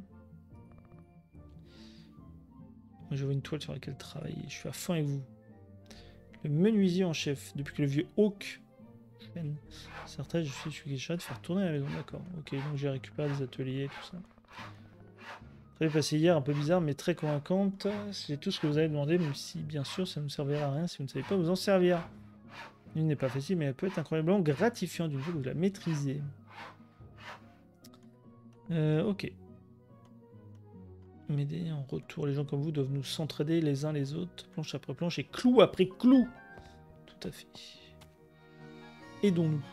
Moi, je vois une toile sur laquelle travailler. Je suis à fond avec vous. Le menuisier en chef. Depuis que le vieux Hawk. Certains, je suis celui qui cherche de faire tourner la maison. D'accord. Ok, donc j'ai récupéré des ateliers, tout ça. Très passé hier, un peu bizarre, mais très convaincante. C'est tout ce que vous avez demandé, même si, bien sûr, ça ne nous servira à rien si vous ne savez pas vous en servir. Il n'est pas facile, mais elle peut être incroyablement gratifiante d'une fois que vous la maîtrisez. Euh, ok. M'aider en retour. Les gens comme vous doivent nous s'entraider les uns les autres, planche après planche et clou après clou. Tout à fait. Aidons-nous.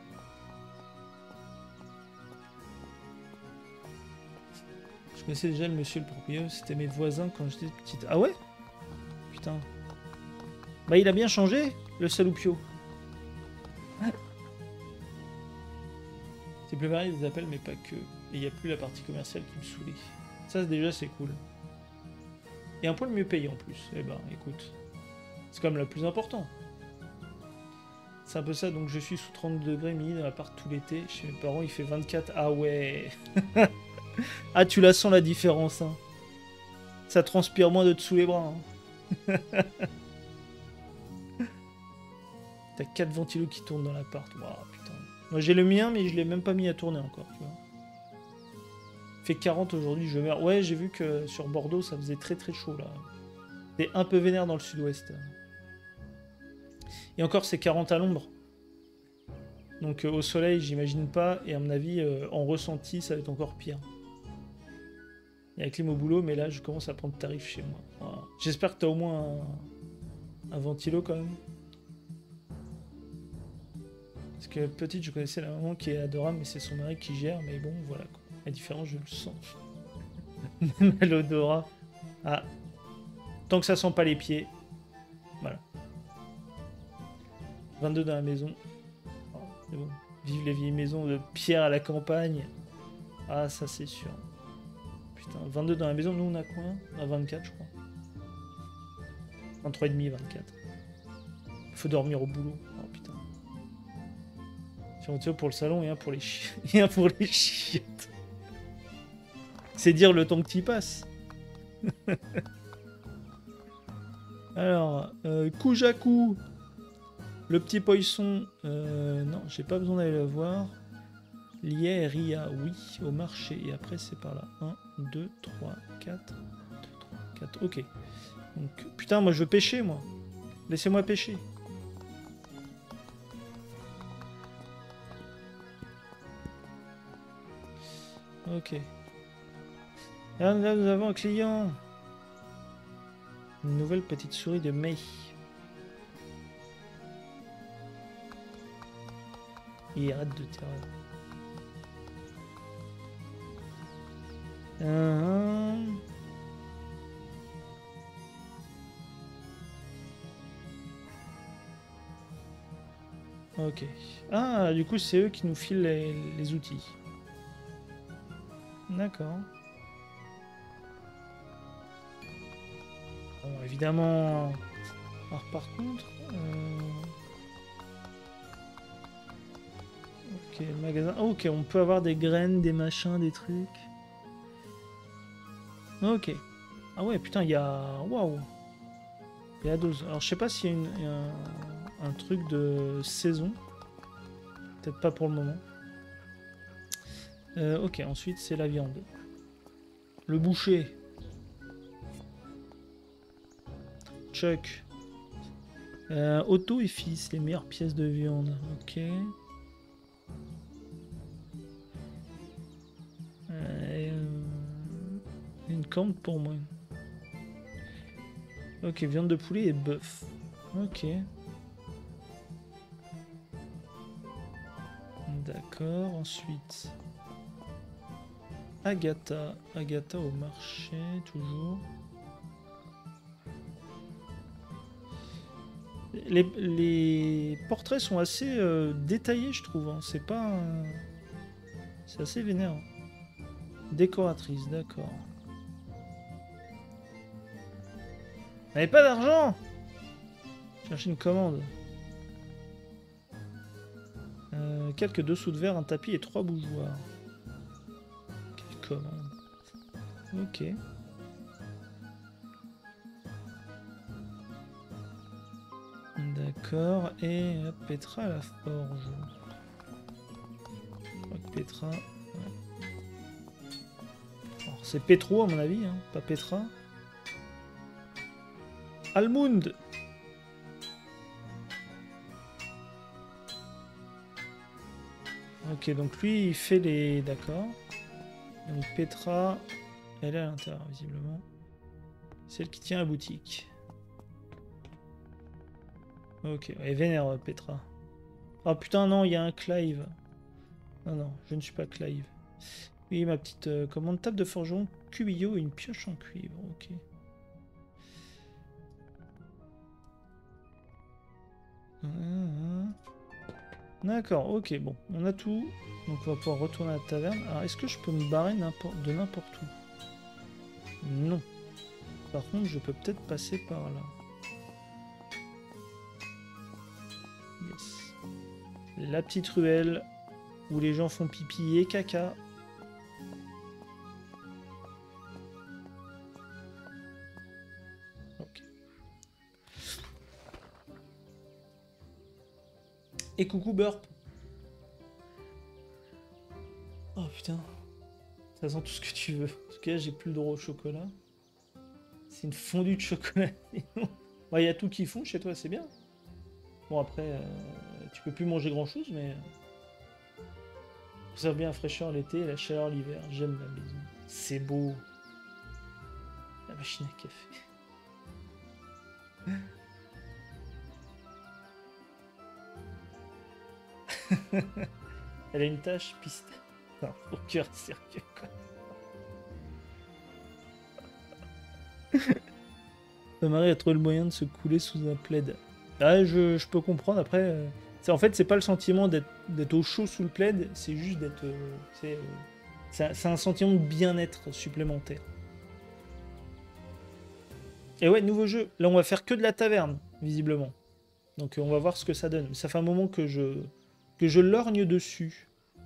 Je connaissais déjà le monsieur le propriétaire, c'était mes voisins quand j'étais petite. Ah ouais? Putain. Bah il a bien changé, le saloupio. C'est plus varié des appels, mais pas que. Et il n'y a plus la partie commerciale qui me saoulait. Ça déjà c'est cool. Et un poil mieux payé en plus. Eh ben écoute. C'est quand même le plus important. C'est un peu ça, donc je suis sous trente degrés mini dans l'appart tout l'été. Chez mes parents il fait vingt-quatre. Ah ouais. Ah tu la sens la différence hein. Ça transpire moins de dessous les bras hein. T'as quatre ventilos qui tournent dans l'appart. Waouh putain. Moi j'ai le mien mais je l'ai même pas mis à tourner encore tu vois. Il fait quarante aujourd'hui, je meurs. Ouais j'ai vu que sur Bordeaux ça faisait très très chaud là. C'est un peu vénère dans le sud-ouest. Et encore c'est quarante à l'ombre. Donc euh, au soleil j'imagine pas et à mon avis euh, en ressenti ça va être encore pire. Il y a la clim au boulot, mais là, je commence à prendre tarif chez moi. Voilà. J'espère que tu as au moins un... un ventilo quand même. Parce que petite, je connaissais la maman qui est adorable, mais c'est son mari qui gère. Mais bon, voilà. Quoi. La différence, je le sens. Même à l'odorat. Ah. Tant que ça sent pas les pieds. Voilà. vingt-deux dans la maison. Oh, c'est bon. Vive les vieilles maisons de pierre à la campagne. Ah, ça, c'est sûr. Putain, vingt-deux dans la maison, nous on a combien? On a vingt-quatre, je crois. vingt-trois et demi, vingt-quatre. Il faut dormir au boulot. Oh putain. Sur pour le salon et un pour les chi... et un pour les chiottes. C'est dire le temps que tu y passes. Alors, euh, Kujaku. Le petit poisson. Euh, non, j'ai pas besoin d'aller le voir. Lieria, oui, au marché. Et après, c'est par là. un, deux, trois, quatre. deux, trois, quatre. Ok. Donc, putain, moi, je veux pêcher, moi. Laissez-moi pêcher. Ok. Là, là, nous avons un client. Une nouvelle petite souris de Mei. Il arrête de terreur. Uh-huh. Ok. Ah, du coup, c'est eux qui nous filent les, les outils. D'accord. Bon, évidemment... Alors, par contre... Euh... Ok, magasin... Oh, ok, on peut avoir des graines, des machins, des trucs... Ok. Ah ouais, putain, il y a... Waouh. Il y a dose. Alors, je sais pas s'il y a, une, y a un, un truc de saison. Peut-être pas pour le moment. Euh, ok, ensuite, c'est la viande. Le boucher. Chuck. Euh, Otto et fils, les meilleures pièces de viande. Ok. Euh, une corne pour moi. Ok, viande de poulet et bœuf. Ok. D'accord, ensuite. Agatha. Agatha au marché, toujours. Les, les portraits sont assez euh, détaillés, je trouve. Hein. C'est pas... Euh... C'est assez vénère. Décoratrice, d'accord. Vous n'avez pas d'argent? Cherchez une commande. Euh, quelques dessous de verre, un tapis et trois bougeoirs. Quelle commande. Ok. D'accord. Et hop, Petra à la forge. Je crois que Petra... Ouais. Alors, c'est Petro à mon avis, hein, pas Petra. Almund. Ok, donc lui, il fait les... D'accord. Donc Petra, elle est à l'intérieur, visiblement. Celle qui tient la boutique. Ok, elle est vénère, Petra. Oh putain, non, il y a un Clive. Non, non, je ne suis pas Clive. Oui, ma petite euh, commande, table de forgeron, cubillo et une pioche en cuivre. Ok. D'accord, ok, bon, on a tout. Donc on va pouvoir retourner à la taverne. Alors, est-ce que je peux me barrer de n'importe où? Non. Par contre, je peux peut-être passer par là. Yes. La petite ruelle où les gens font pipi et caca. Ok. Et coucou Burp. Oh putain. Ça sent tout ce que tu veux. En tout cas, j'ai plus le droit au chocolat. C'est une fondue de chocolat. Il y a tout qu'ils font chez toi, c'est bien. Bon, après, euh, tu peux plus manger grand chose, mais. Ça bien la fraîcheur l'été et la chaleur l'hiver. J'aime la maison. C'est beau. La machine à café. Elle a une tache piste. Non, au cœur circuit, quoi. Ma mari a trouvé le moyen de se couler sous un plaid. Ah, je, je peux comprendre. Après, euh, en fait, c'est pas le sentiment d'être au chaud sous le plaid, c'est juste d'être. Euh, c'est euh, un sentiment de bien-être supplémentaire. Et ouais, nouveau jeu. Là, on va faire que de la taverne, visiblement. Donc, on va voir ce que ça donne. Ça fait un moment que je que je lorgne dessus.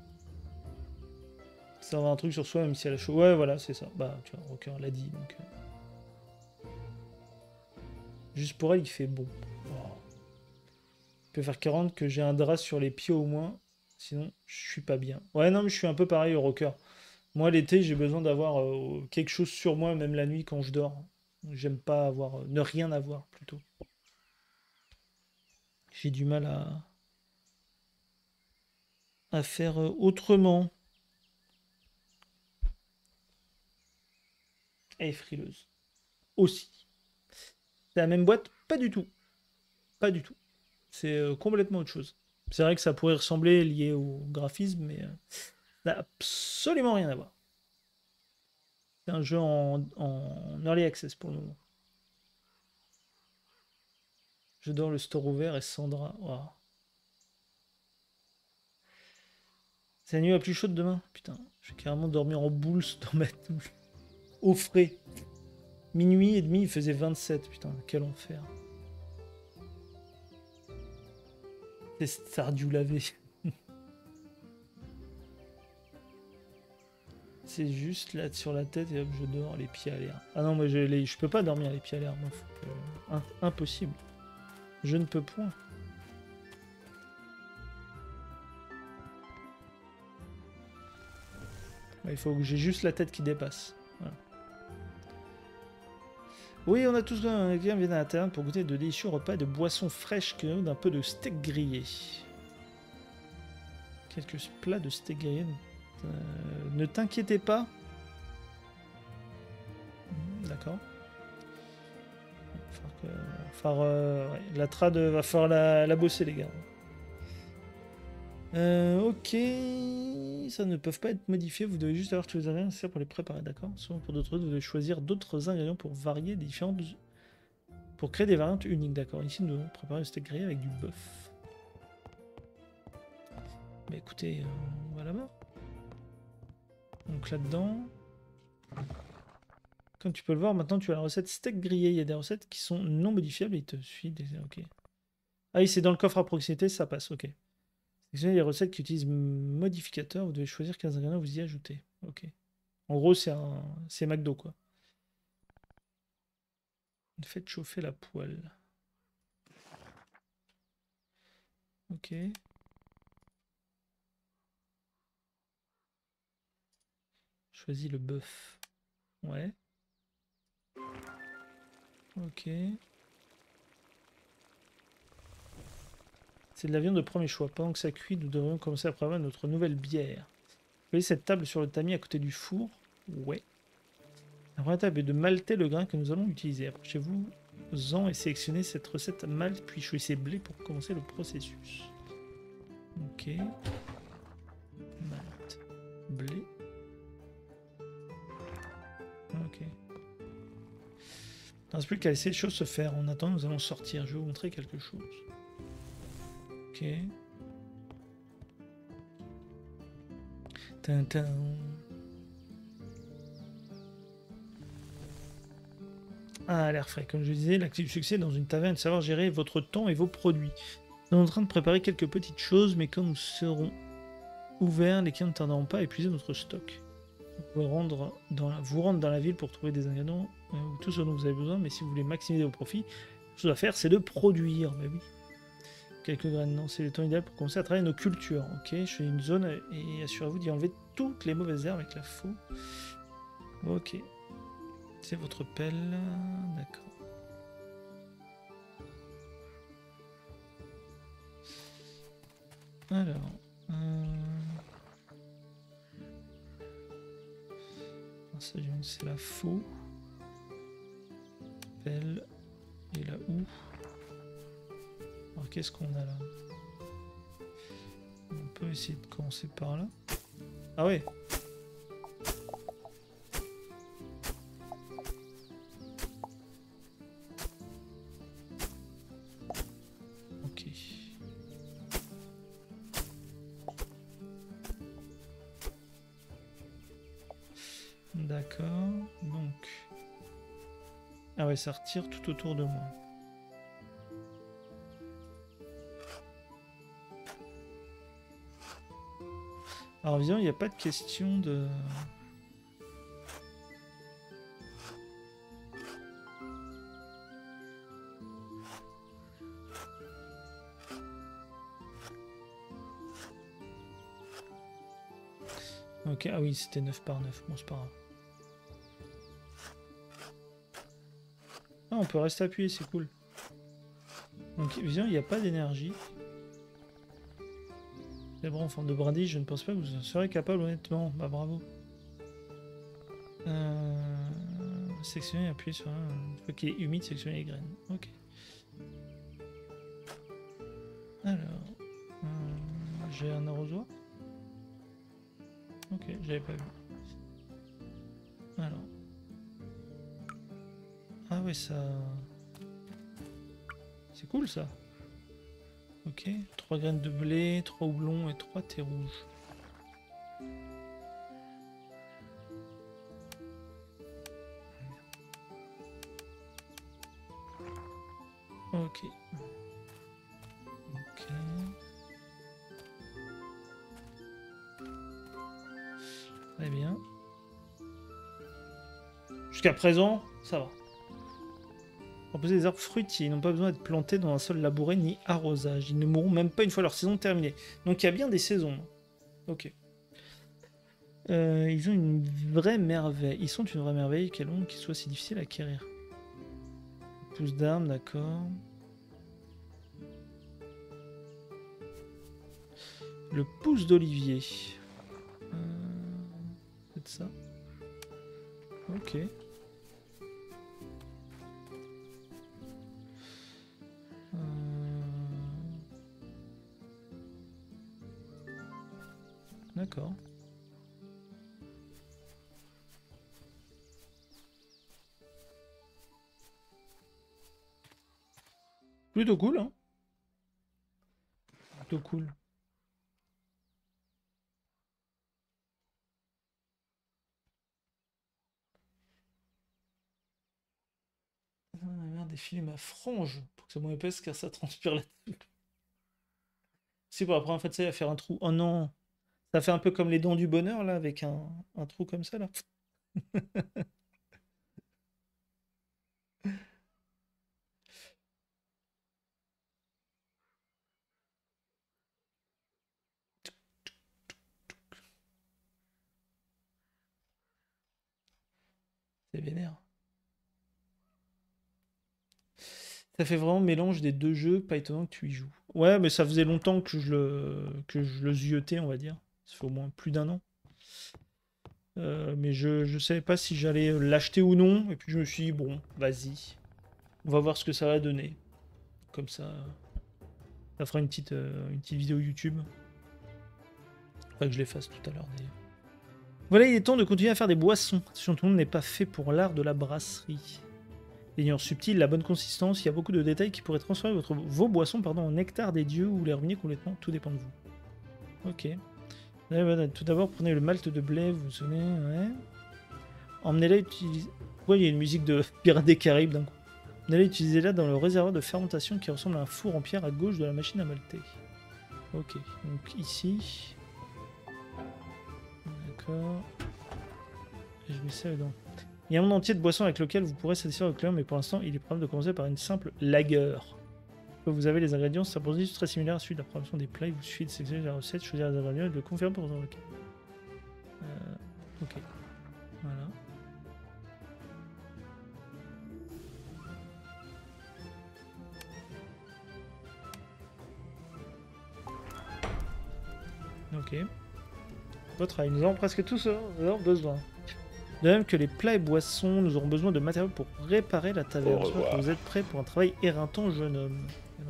Ça va un truc sur soi, même si elle a chaud. Ouais, voilà, c'est ça. Bah, tu vois, Rocker l'a dit, donc. Euh... Juste pour elle, il fait bon. Oh. Il peut faire quarante que j'ai un drap sur les pieds au moins. Sinon, je suis pas bien. Ouais, non, mais je suis un peu pareil au Rocker. Moi, l'été, j'ai besoin d'avoir euh, quelque chose sur moi, même la nuit quand je dors. J'aime pas avoir... Euh, ne rien avoir, plutôt. J'ai du mal à... à faire euh, autrement. Elle est frileuse. Aussi. C'est la même boîte? Pas du tout. Pas du tout. C'est euh, complètement autre chose. C'est vrai que ça pourrait ressembler lié au graphisme, mais euh, ça n'a absolument rien à voir. C'est un jeu en, en early access pour le moment. J'adore le store ouvert et Sandra. Wow. C'est la nuit la plus chaude demain. Putain, je vais carrément dormir en boule dans ma douche. Au frais. Minuit et demi, il faisait vingt-sept. Putain, quel enfer. Ça a dû laver. C'est juste là sur la tête et hop, je dors les pieds à l'air. Ah non, moi je, les, je peux pas dormir les pieds à l'air. Moi, faut que... Un, impossible. Je ne peux point. Il faut que j'ai juste la tête qui dépasse. Voilà. Oui, on a tous un client vient à la taverne pour goûter de délicieux repas et de boissons fraîches d'un peu de steak grillé. Quelques plats de steak grillé. Euh, ne t'inquiétez pas. D'accord. Que... Euh, ouais, la trad va falloir la, la bosser, les gars. Euh, ok, ça ne peuvent pas être modifiés, vous devez juste avoir tous les ingrédients nécessaires pour les préparer, d'accord? Souvent pour d'autres, vous devez choisir d'autres ingrédients pour varier des différentes... pour créer des variantes uniques, d'accord? Ici, nous devons préparer le steak grillé avec du bœuf. Bah écoutez, euh, on va là-bas. Donc là-dedans... Comme tu peux le voir, maintenant tu as la recette steak grillé. Il y a des recettes qui sont non modifiables et il te suit des... Ok. Ah oui, c'est dans le coffre à proximité, ça passe, ok. Sélectionnez les recettes qui utilisent modificateur. Vous devez choisir quinze ingrédients, vous y ajoutez. Ok. En gros, c'est un... c'est McDo, quoi. Faites chauffer la poêle. Ok. Choisis le bœuf. Ouais. Ok. C'est de la viande de premier choix. Pendant que ça cuit, nous devrions commencer à préparer notre nouvelle bière. Vous voyez cette table sur le tamis à côté du four? Ouais. La première table est de malter le grain que nous allons utiliser. Approchez-vous-en et sélectionnez cette recette à malt, puis choisissez blé pour commencer le processus. Ok. Malt. Blé. Ok. Il ne reste plus qu'à laisser les choses se faire. En attendant, nous allons sortir. Je vais vous montrer quelque chose. Ok. Tintin. Ah, l'air frais. Comme je disais, la clé du succès dans une taverne, savoir gérer votre temps et vos produits. Nous sommes en train de préparer quelques petites choses, mais quand nous serons ouverts, les clients ne tarderont pas à épuiser notre stock. Vous pouvez rendre dans la... vous rendre dans la ville pour trouver des ingrédients euh, ou tout ce dont vous avez besoin, mais si vous voulez maximiser vos profits, ce chose à faire, c'est de produire. Mais oui. Quelques graines, non, c'est le temps idéal pour commencer à travailler nos cultures. Ok, je fais une zone et assurez-vous d'y enlever toutes les mauvaises herbes avec la faux. Ok. C'est votre pelle. D'accord. Alors. Euh... Ça, c'est la faux. Pelle. Et la houe. Alors, qu'est-ce qu'on a là? On peut essayer de commencer par là. Ah ouais. Ok. D'accord. Donc. Ah ouais, ça retire tout autour de moi. Alors évidemment, il n'y a pas de question de... Ok, ah oui, c'était neuf par neuf. Bon, c'est pas grave. Ah, on peut rester appuyé, c'est cool. Donc évidemment, il n'y a pas d'énergie. C'est bon, en forme de brindille, je ne pense pas que vous en serez capable, honnêtement. Bah bravo. Euh... Sectionner, appuyer sur un... Une fois qu'il est humide, sectionner les graines. Ok. Alors... Euh... J'ai un arrosoir. Ok, j'avais pas vu. Alors... Ah ouais, ça... C'est cool, ça. Ok. trois graines de blé, trois houblons et trois thés rouges. Ok. Ok. Très bien. Jusqu'à présent, ça va. Proposer des arbres fruitiers. Ils n'ont pas besoin d'être plantés dans un sol labouré ni arrosage. Ils ne mourront même pas une fois leur saison terminée. Donc il y a bien des saisons. Ok. Euh, ils ont une vraie merveille. Ils sont une vraie merveille. Quel monde qui soit si difficile à acquérir. Pousse d'armes, d'accord. Le pouce d'olivier. Euh, c'est ça. Ok. Euh... D'accord. Plutôt cool, hein. Plutôt cool. Ah, merde, défiler ma frange pour que ça moins épaisse car ça transpire là-dessus. C'est pour après, en fait, ça va faire un trou. Oh non! Ça fait un peu comme les dents du bonheur, là, avec un, un trou comme ça, là. C'est vénère. Ça fait vraiment mélange des deux jeux, pas étonnant que tu y joues. Ouais, mais ça faisait longtemps que je le, que je le ziotais, on va dire. Ça fait au moins plus d'un an. Euh, mais je, je savais pas si j'allais l'acheter ou non. Et puis je me suis dit, bon, vas-y. On va voir ce que ça va donner. Comme ça, ça fera une petite, euh, une petite vidéo YouTube. Faudrait que je les fasse tout à l'heure d'ailleurs. Voilà, il est temps de continuer à faire des boissons. Attention, tout le monde n'est pas fait pour l'art de la brasserie. Les nuances subtiles, la bonne consistance, il y a beaucoup de détails qui pourraient transformer votre, vos boissons pardon, en nectar des dieux ou les ruiner complètement. Tout dépend de vous. Ok. Tout d'abord, prenez le malt de blé, vous vous souvenez, ouais. Emmenez-la, utilisez... Pourquoi il y a une musique de Pirates des Caraïbes d'un coup? Emmenez-la, utilisez-la dans le réservoir de fermentation qui ressemble à un four en pierre à gauche de la machine à malter. Ok, donc ici... D'accord. Et je mets ça dedans. Il y a un monde entier de boissons avec lequel vous pourrez satisfaire vos clients, mais pour l'instant, il est probable de commencer par une simple lager. Vous avez les ingrédients, c'est un processus très similaire à celui de la préparation des plats. Il vous suffit de sélectionner la recette, choisir les ingrédients et de le confirmer pour votre requête. Euh, ok. Voilà. Ok. Votre travail. Nous avons presque tous ce dont nous avons besoin. De même que les plats et boissons, nous aurons besoin de matériaux pour réparer la taverne. J'espère que vous êtes prêts pour un travail éreintant, jeune homme.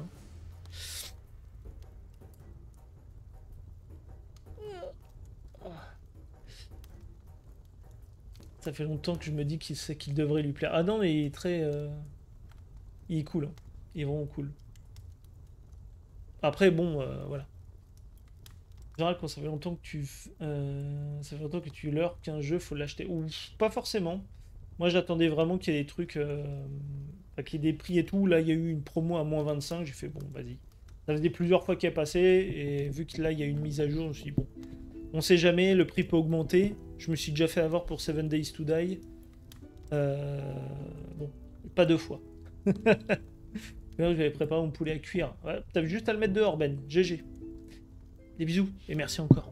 Ça fait longtemps que je me dis qu'il qu'il devrait lui plaire. Ah non, mais il est très... Euh... Il est cool. Hein. Il est vraiment cool. Après, bon, euh, voilà. En général, quand ça fait longtemps que tu... Euh, ça fait longtemps que tu leurres qu'un jeu, faut l'acheter. Ou pas forcément. Moi, j'attendais vraiment qu'il y ait des trucs... Euh... Enfin, qu'il y ait des prix et tout. Là, il y a eu une promo à moins vingt-cinq. J'ai fait, bon, vas-y. Ça faisait plusieurs fois qu'il est passé. Et vu que là, il y a une mise à jour, je me suis dit, bon... On sait jamais, le prix peut augmenter. Je me suis déjà fait avoir pour Seven Days to Die. Euh... Bon, pas deux fois. Là, je vais préparer mon poulet à cuire. Ouais, t'as juste à le mettre dehors, Ben. G G. Des bisous et merci encore.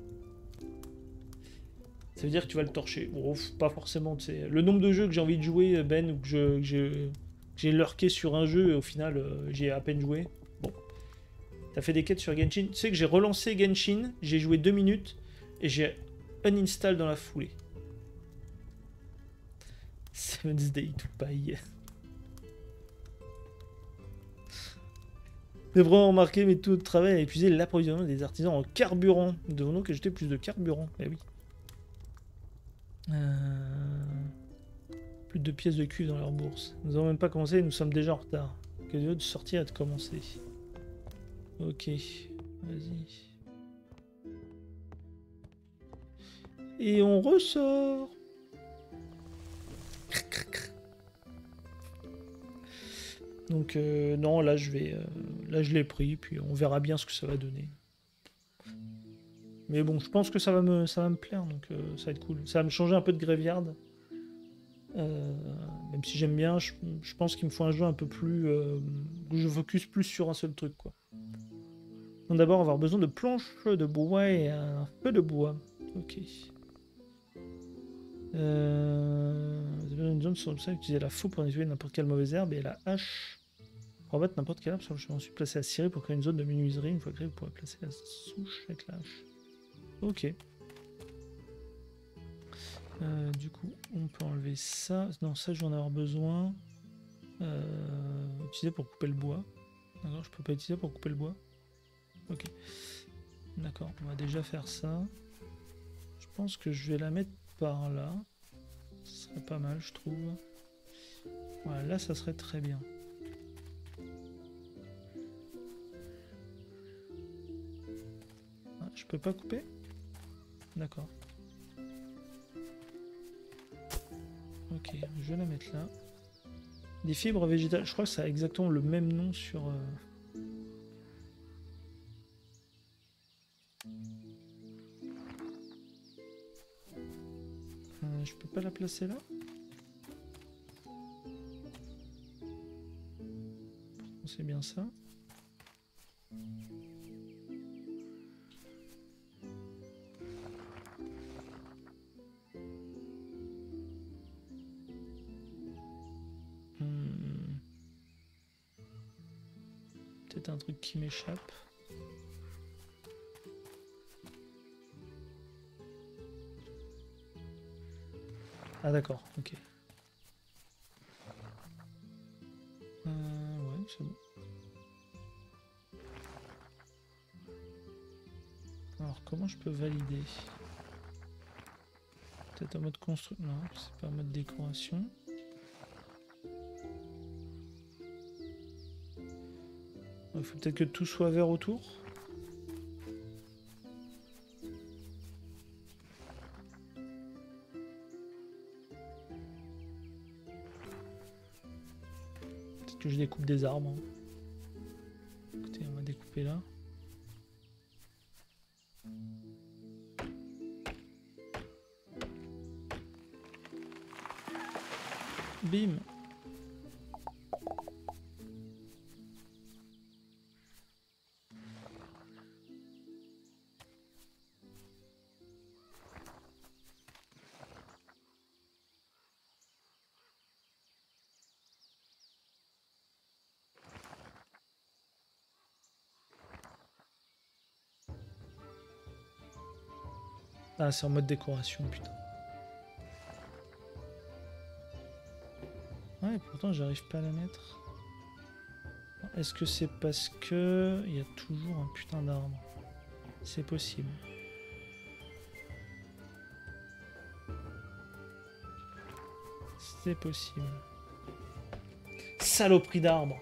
Ça veut dire que tu vas le torcher. Bon, pas forcément, tu sais. Le nombre de jeux que j'ai envie de jouer, Ben, ou que j'ai lurké sur un jeu et au final, euh, j'ai à peine joué. Bon. T'as fait des quêtes sur Genshin. Tu sais que j'ai relancé Genshin, j'ai joué deux minutes et j'ai uninstall dans la foulée. Seven's Day to Buy. J'ai vraiment remarqué, mais tout le travail a épuisé l'approvisionnement des artisans en carburant. Nous devons donc ajouter plus de carburant. Eh oui. Euh... Plus de pièces de cuivre dans leur bourse. Nous n'avons même pas commencé et nous sommes déjà en retard. Que Dieu de sortir et de commencer. Ok. Vas-y. Et on ressort. Donc euh, non, là je vais, euh, là je l'ai pris, puis on verra bien ce que ça va donner. Mais bon, je pense que ça va me, ça va me plaire, donc euh, ça va être cool. Ça va me changer un peu de Graveyard. Euh, même si j'aime bien, je, je pense qu'il me faut un jeu un peu plus, euh, où je focus plus sur un seul truc, quoi. Donc d'abord avoir besoin de planches de bois et un peu de bois. Ok. Euh... Une zone sur le sol, utiliser la faux pour nettoyer n'importe quelle mauvaise herbe et la hache pour abattre n'importe quelle herbe sur le chemin. Ensuite, placer la scierie pour créer une zone de menuiserie. Une fois créée, vous pourrez placer la souche avec la hache. Ok. Euh, du coup, on peut enlever ça. Non, ça, je vais en avoir besoin. Euh... Utiliser pour couper le bois. D'accord, je peux pas utiliser pour couper le bois. Ok. D'accord, on va déjà faire ça. Je pense que je vais la mettre par là. Ce serait pas mal, je trouve. Voilà, là, ça serait très bien. Ah, je peux pas couper? D'accord. Ok, je vais la mettre là. Des fibres végétales, je crois que ça a exactement le même nom sur... Euh... Euh, je peux pas la placer là? C'est bien ça. Hmm. Peut-être un truc qui m'échappe. Ah d'accord, ok. Euh, ouais, c'est bon. Alors comment je peux valider? Peut-être en mode construction. Non, c'est pas en mode décoration. Il faut peut-être que tout soit vert autour. Peut-être que je découpe des arbres. Hein. Écoutez, on va découper là. Bim. Ah, c'est en mode décoration, putain. Ouais, pourtant j'arrive pas à la mettre. Est-ce que c'est parce que il y a toujours un putain d'arbre? C'est possible. C'est possible. Saloperie d'arbre.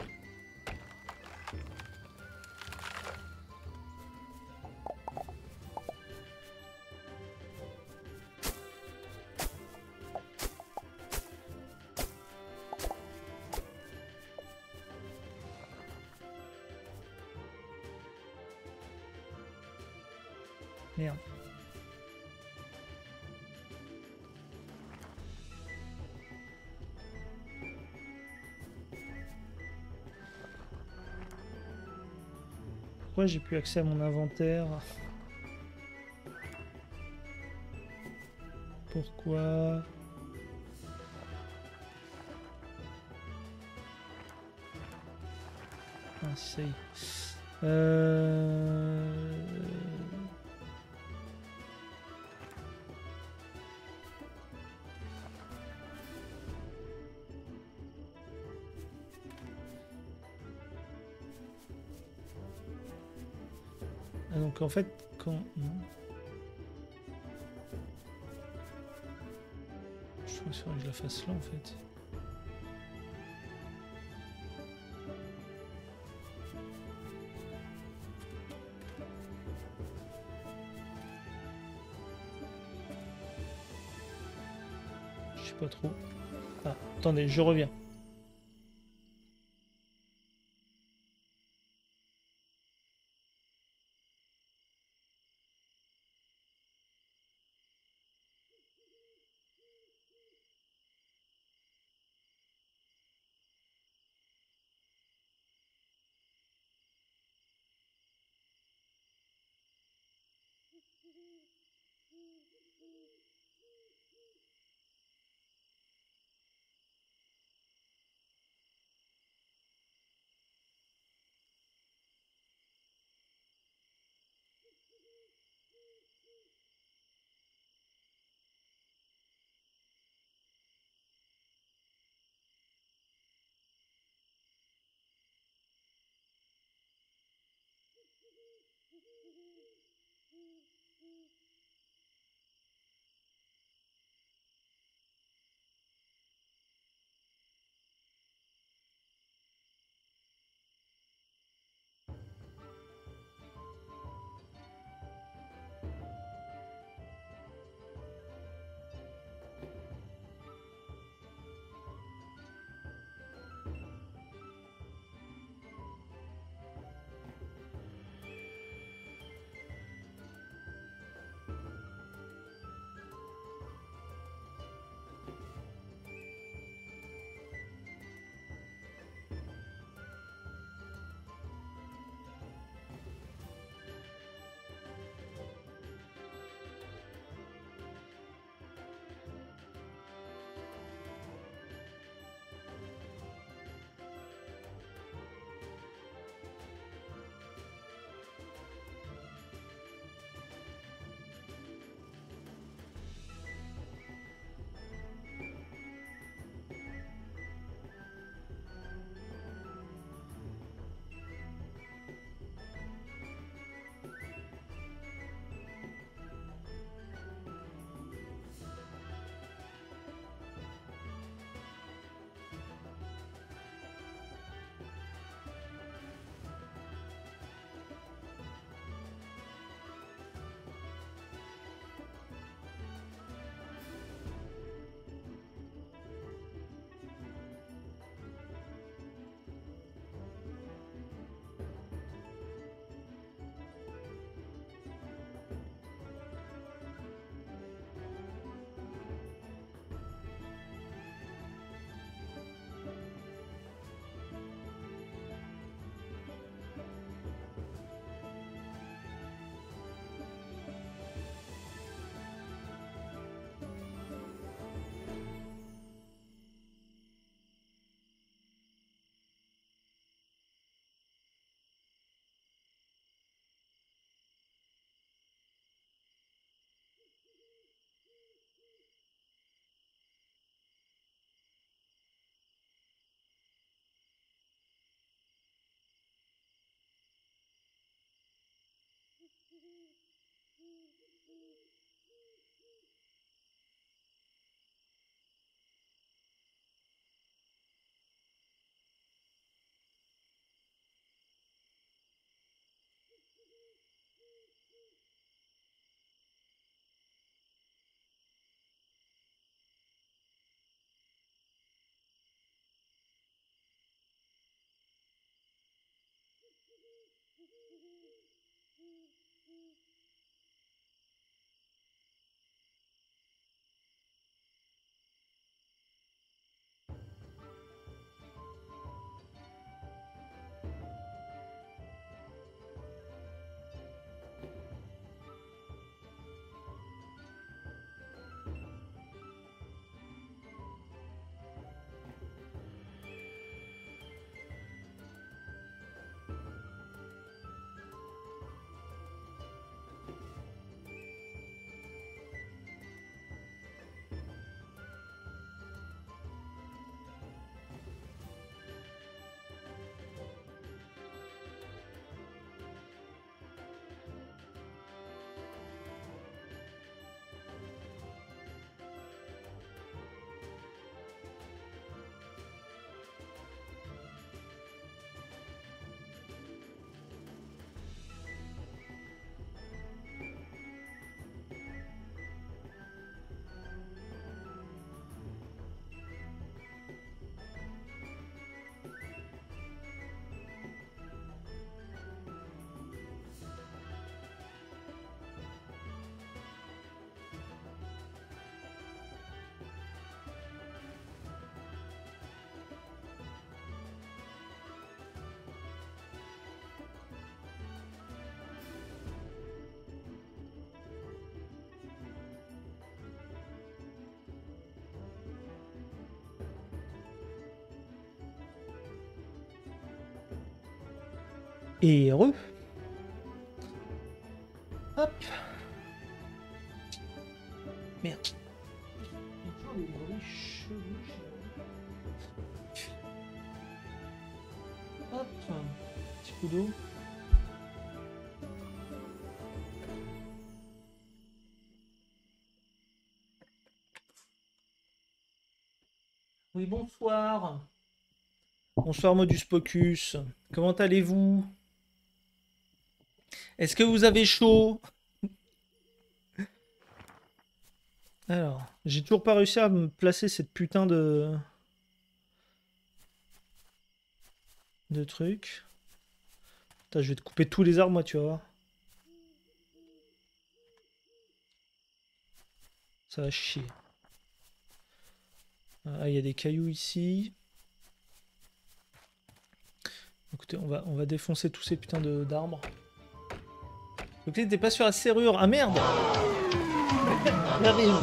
Merde. Pourquoi j'ai plus accès à mon inventaire? Pourquoi? Ah, c'est... Euh... Ah, donc en fait, quand... Non. Je trouve qu'il faudrait que je la fasse là en fait. Je sais pas trop. Ah, attendez, je reviens. Et heureux. Hop. Merde. Hop. Petit coup d'eau. Oui, bonsoir. Bonsoir Modus Pocus. Comment allez-vous? Est-ce que vous avez chaud? Alors, j'ai toujours pas réussi à me placer cette putain de... de truc. Putain, je vais te couper tous les arbres, moi, tu vas voir. Ça va chier. Ah, il y a des cailloux ici. Écoutez, on va, on va défoncer tous ces putains de- d'arbres. Le clé n'était pas sur la serrure. Ah merde! J'arrive.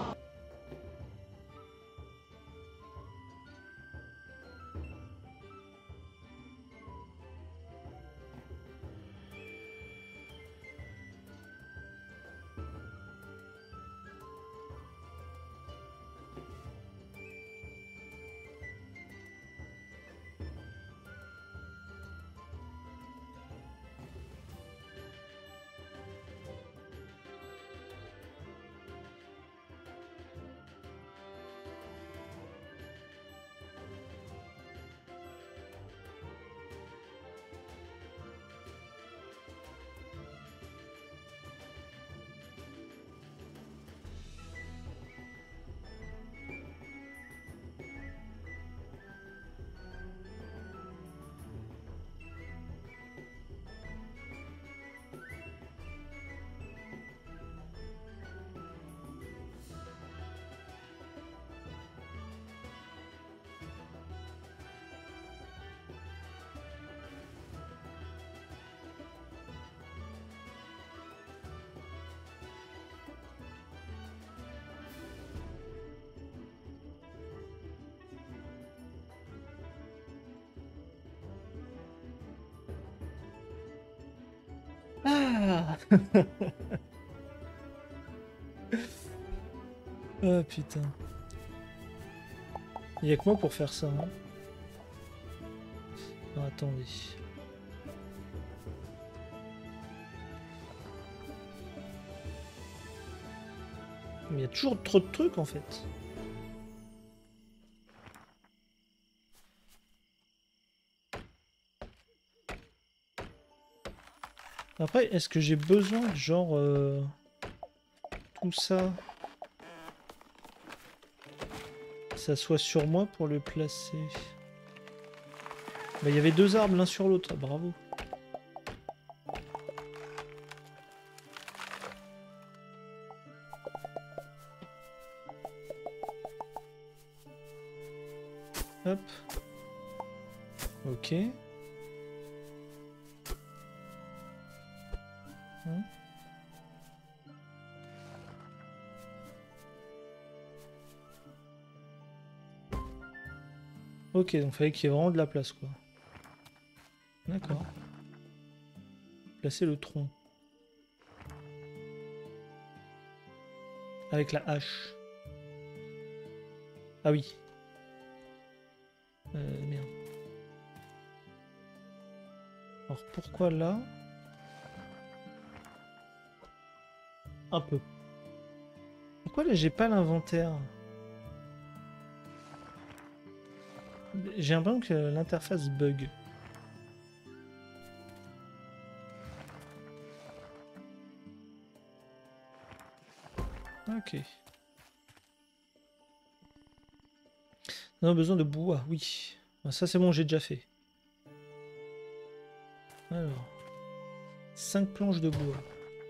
Ah. Oh putain. Il y a que moi pour faire ça. Hein. Non, attendez. mais il y a toujours trop de trucs en fait. Après, est-ce que j'ai besoin de genre... Euh, tout ça... Ça soit sur moi pour le placer. Bah, il y avait deux arbres l'un sur l'autre, bravo. Hop. Ok. Hein. Ok, donc il fallait qu'il y ait vraiment de la place, quoi. D'accord. Placer le tronc. Avec la hache. Ah oui. Euh, merde. Alors pourquoi là? Un peu. Pourquoi là j'ai pas l'inventaire? J'ai l'impression que l'interface bug. Ok. On a besoin de bois, oui. Ça c'est bon, j'ai déjà fait. Alors. cinq planches de bois.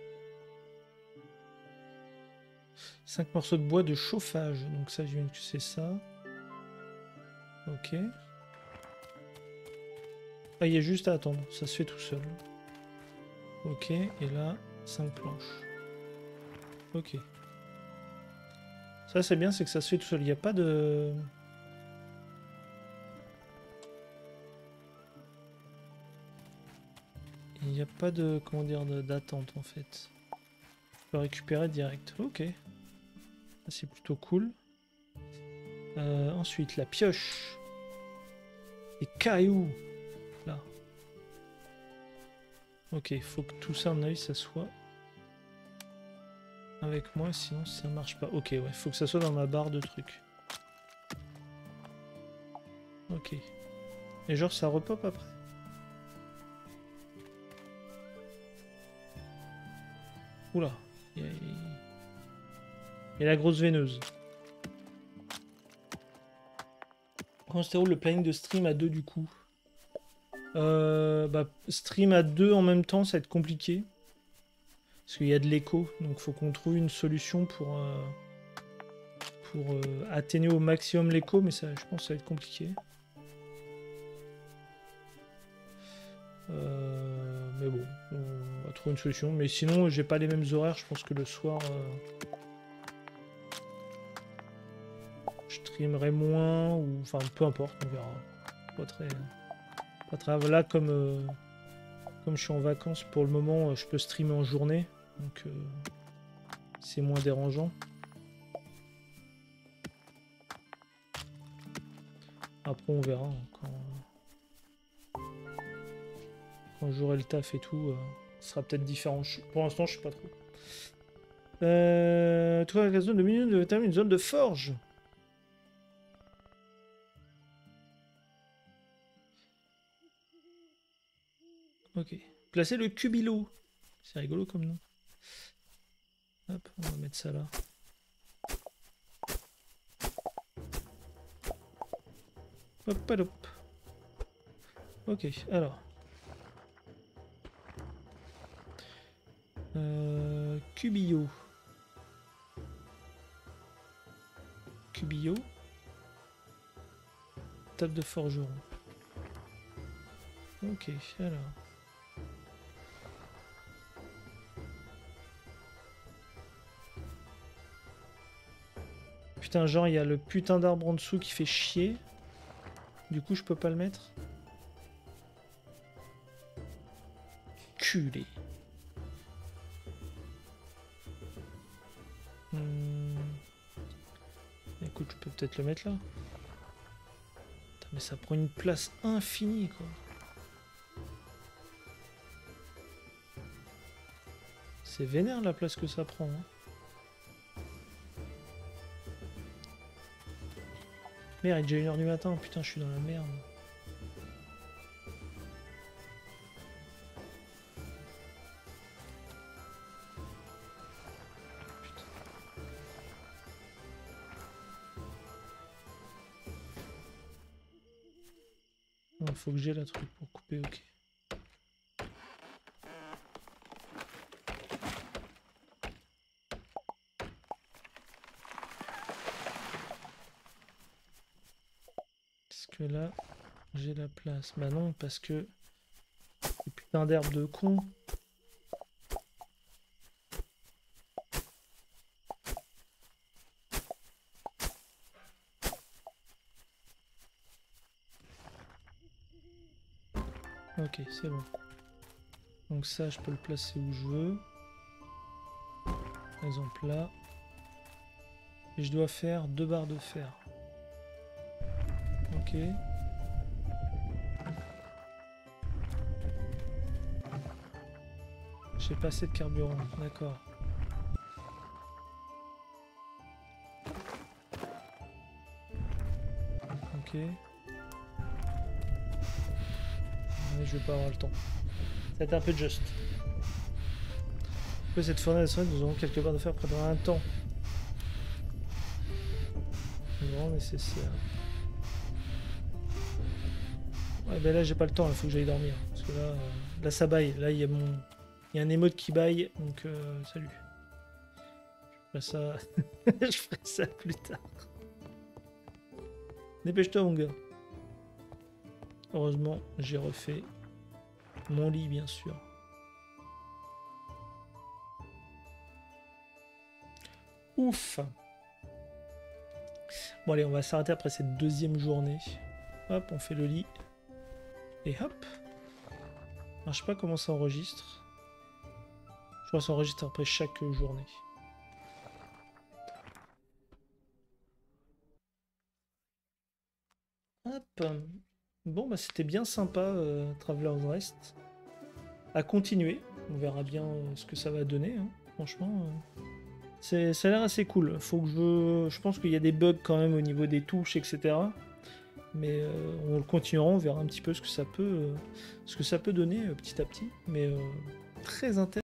cinq morceaux de bois de chauffage. Donc ça, je viens que c'est ça. Ok. Ah, il y a juste à attendre. Ça se fait tout seul. Ok. Et là, cinq planches. Ok. Ça, c'est bien, c'est que ça se fait tout seul. Il n'y a pas de... Il n'y a pas de... Comment dire, d'attente, en fait. Je peux récupérer direct. Ok. C'est plutôt cool. Euh, ensuite, la pioche. Les cailloux. Là. Ok, il faut que tout ça, à mon avis, ça soit avec moi, sinon ça marche pas. Ok, ouais, faut que ça soit dans ma barre de trucs. Ok. Et genre, ça repop après. Oula. Il y a... Et la grosse veineuse. Comment se déroule le planning de stream à deux du coup? euh, bah, Stream à deux en même temps, ça va être compliqué. Parce qu'il y a de l'écho, donc faut qu'on trouve une solution pour, euh, pour euh, atténuer au maximum l'écho, mais ça, je pense que ça va être compliqué. Euh, mais bon, on va trouver une solution. Mais sinon, j'ai pas les mêmes horaires, je pense que le soir... Euh, je streamerai moins, ou... Enfin, peu importe, on verra. Pas très... Pas très... Là, comme... Euh, comme je suis en vacances, pour le moment, je peux streamer en journée. Donc, euh, c'est moins dérangeant. Après, on verra. Hein, quand, quand j'aurai le taf et tout, euh, ce sera peut-être différent. Je... Pour l'instant, je sais pas trop. Euh, trouver la zone de minutes de terminer une zone de forge. Ok. Placer le cubilo. C'est rigolo comme nom. Hop, on va mettre ça là. Hop, hop, hop. Ok, alors. Euh, Cubillo. Cubillo. Table de forgeron. Ok, alors. Putain, genre, il y a le putain d'arbre en dessous qui fait chier. Du coup, je peux pas le mettre. Culé. Hmm. Écoute, je peux peut-être le mettre là. Putain, mais ça prend une place infinie, quoi. C'est vénère la place que ça prend. Hein. Merde, il est déjà une heure du matin, putain, je suis dans la merde. Non, faut que j'ai la truc pour couper, ok. Est-ce que là, j'ai la place? Bah non, parce que... ces putains d'herbes de con. Ok, c'est bon. Donc ça, je peux le placer où je veux. Par exemple là. Et je dois faire deux barres de fer. Ok. J'ai pas assez de carburant, d'accord. Ok. Mais je vais pas avoir le temps. Ça va être un peu juste. Après cette fournaise, nous aurons quelque part de fer pendant un temps. Vraiment nécessaire. Ouais, ben là j'ai pas le temps, il faut que j'aille dormir. Parce que là, euh, là ça baille. Là il y a mon. Il y a un émote qui baille, donc euh, salut. Je ferai ça. Je ferai ça plus tard. Dépêche-toi mon gars. Heureusement, j'ai refait mon lit bien sûr. Ouf. Bon allez, on va s'arrêter après cette deuxième journée. Hop, on fait le lit. Et hop. Alors, je sais pas comment ça enregistre. Je crois que ça enregistre après chaque journée. Hop. Bon, bah c'était bien sympa, euh, Traveler's Rest. À continuer. On verra bien euh, ce que ça va donner. Hein. Franchement, euh, c'est, ça a l'air assez cool. Faut que je, je pense qu'il y a des bugs quand même au niveau des touches, et cetera. Mais euh, on le continuera, on verra un petit peu ce que ça peut, euh, ce que ça peut donner euh, petit à petit. Mais euh, très intéressant.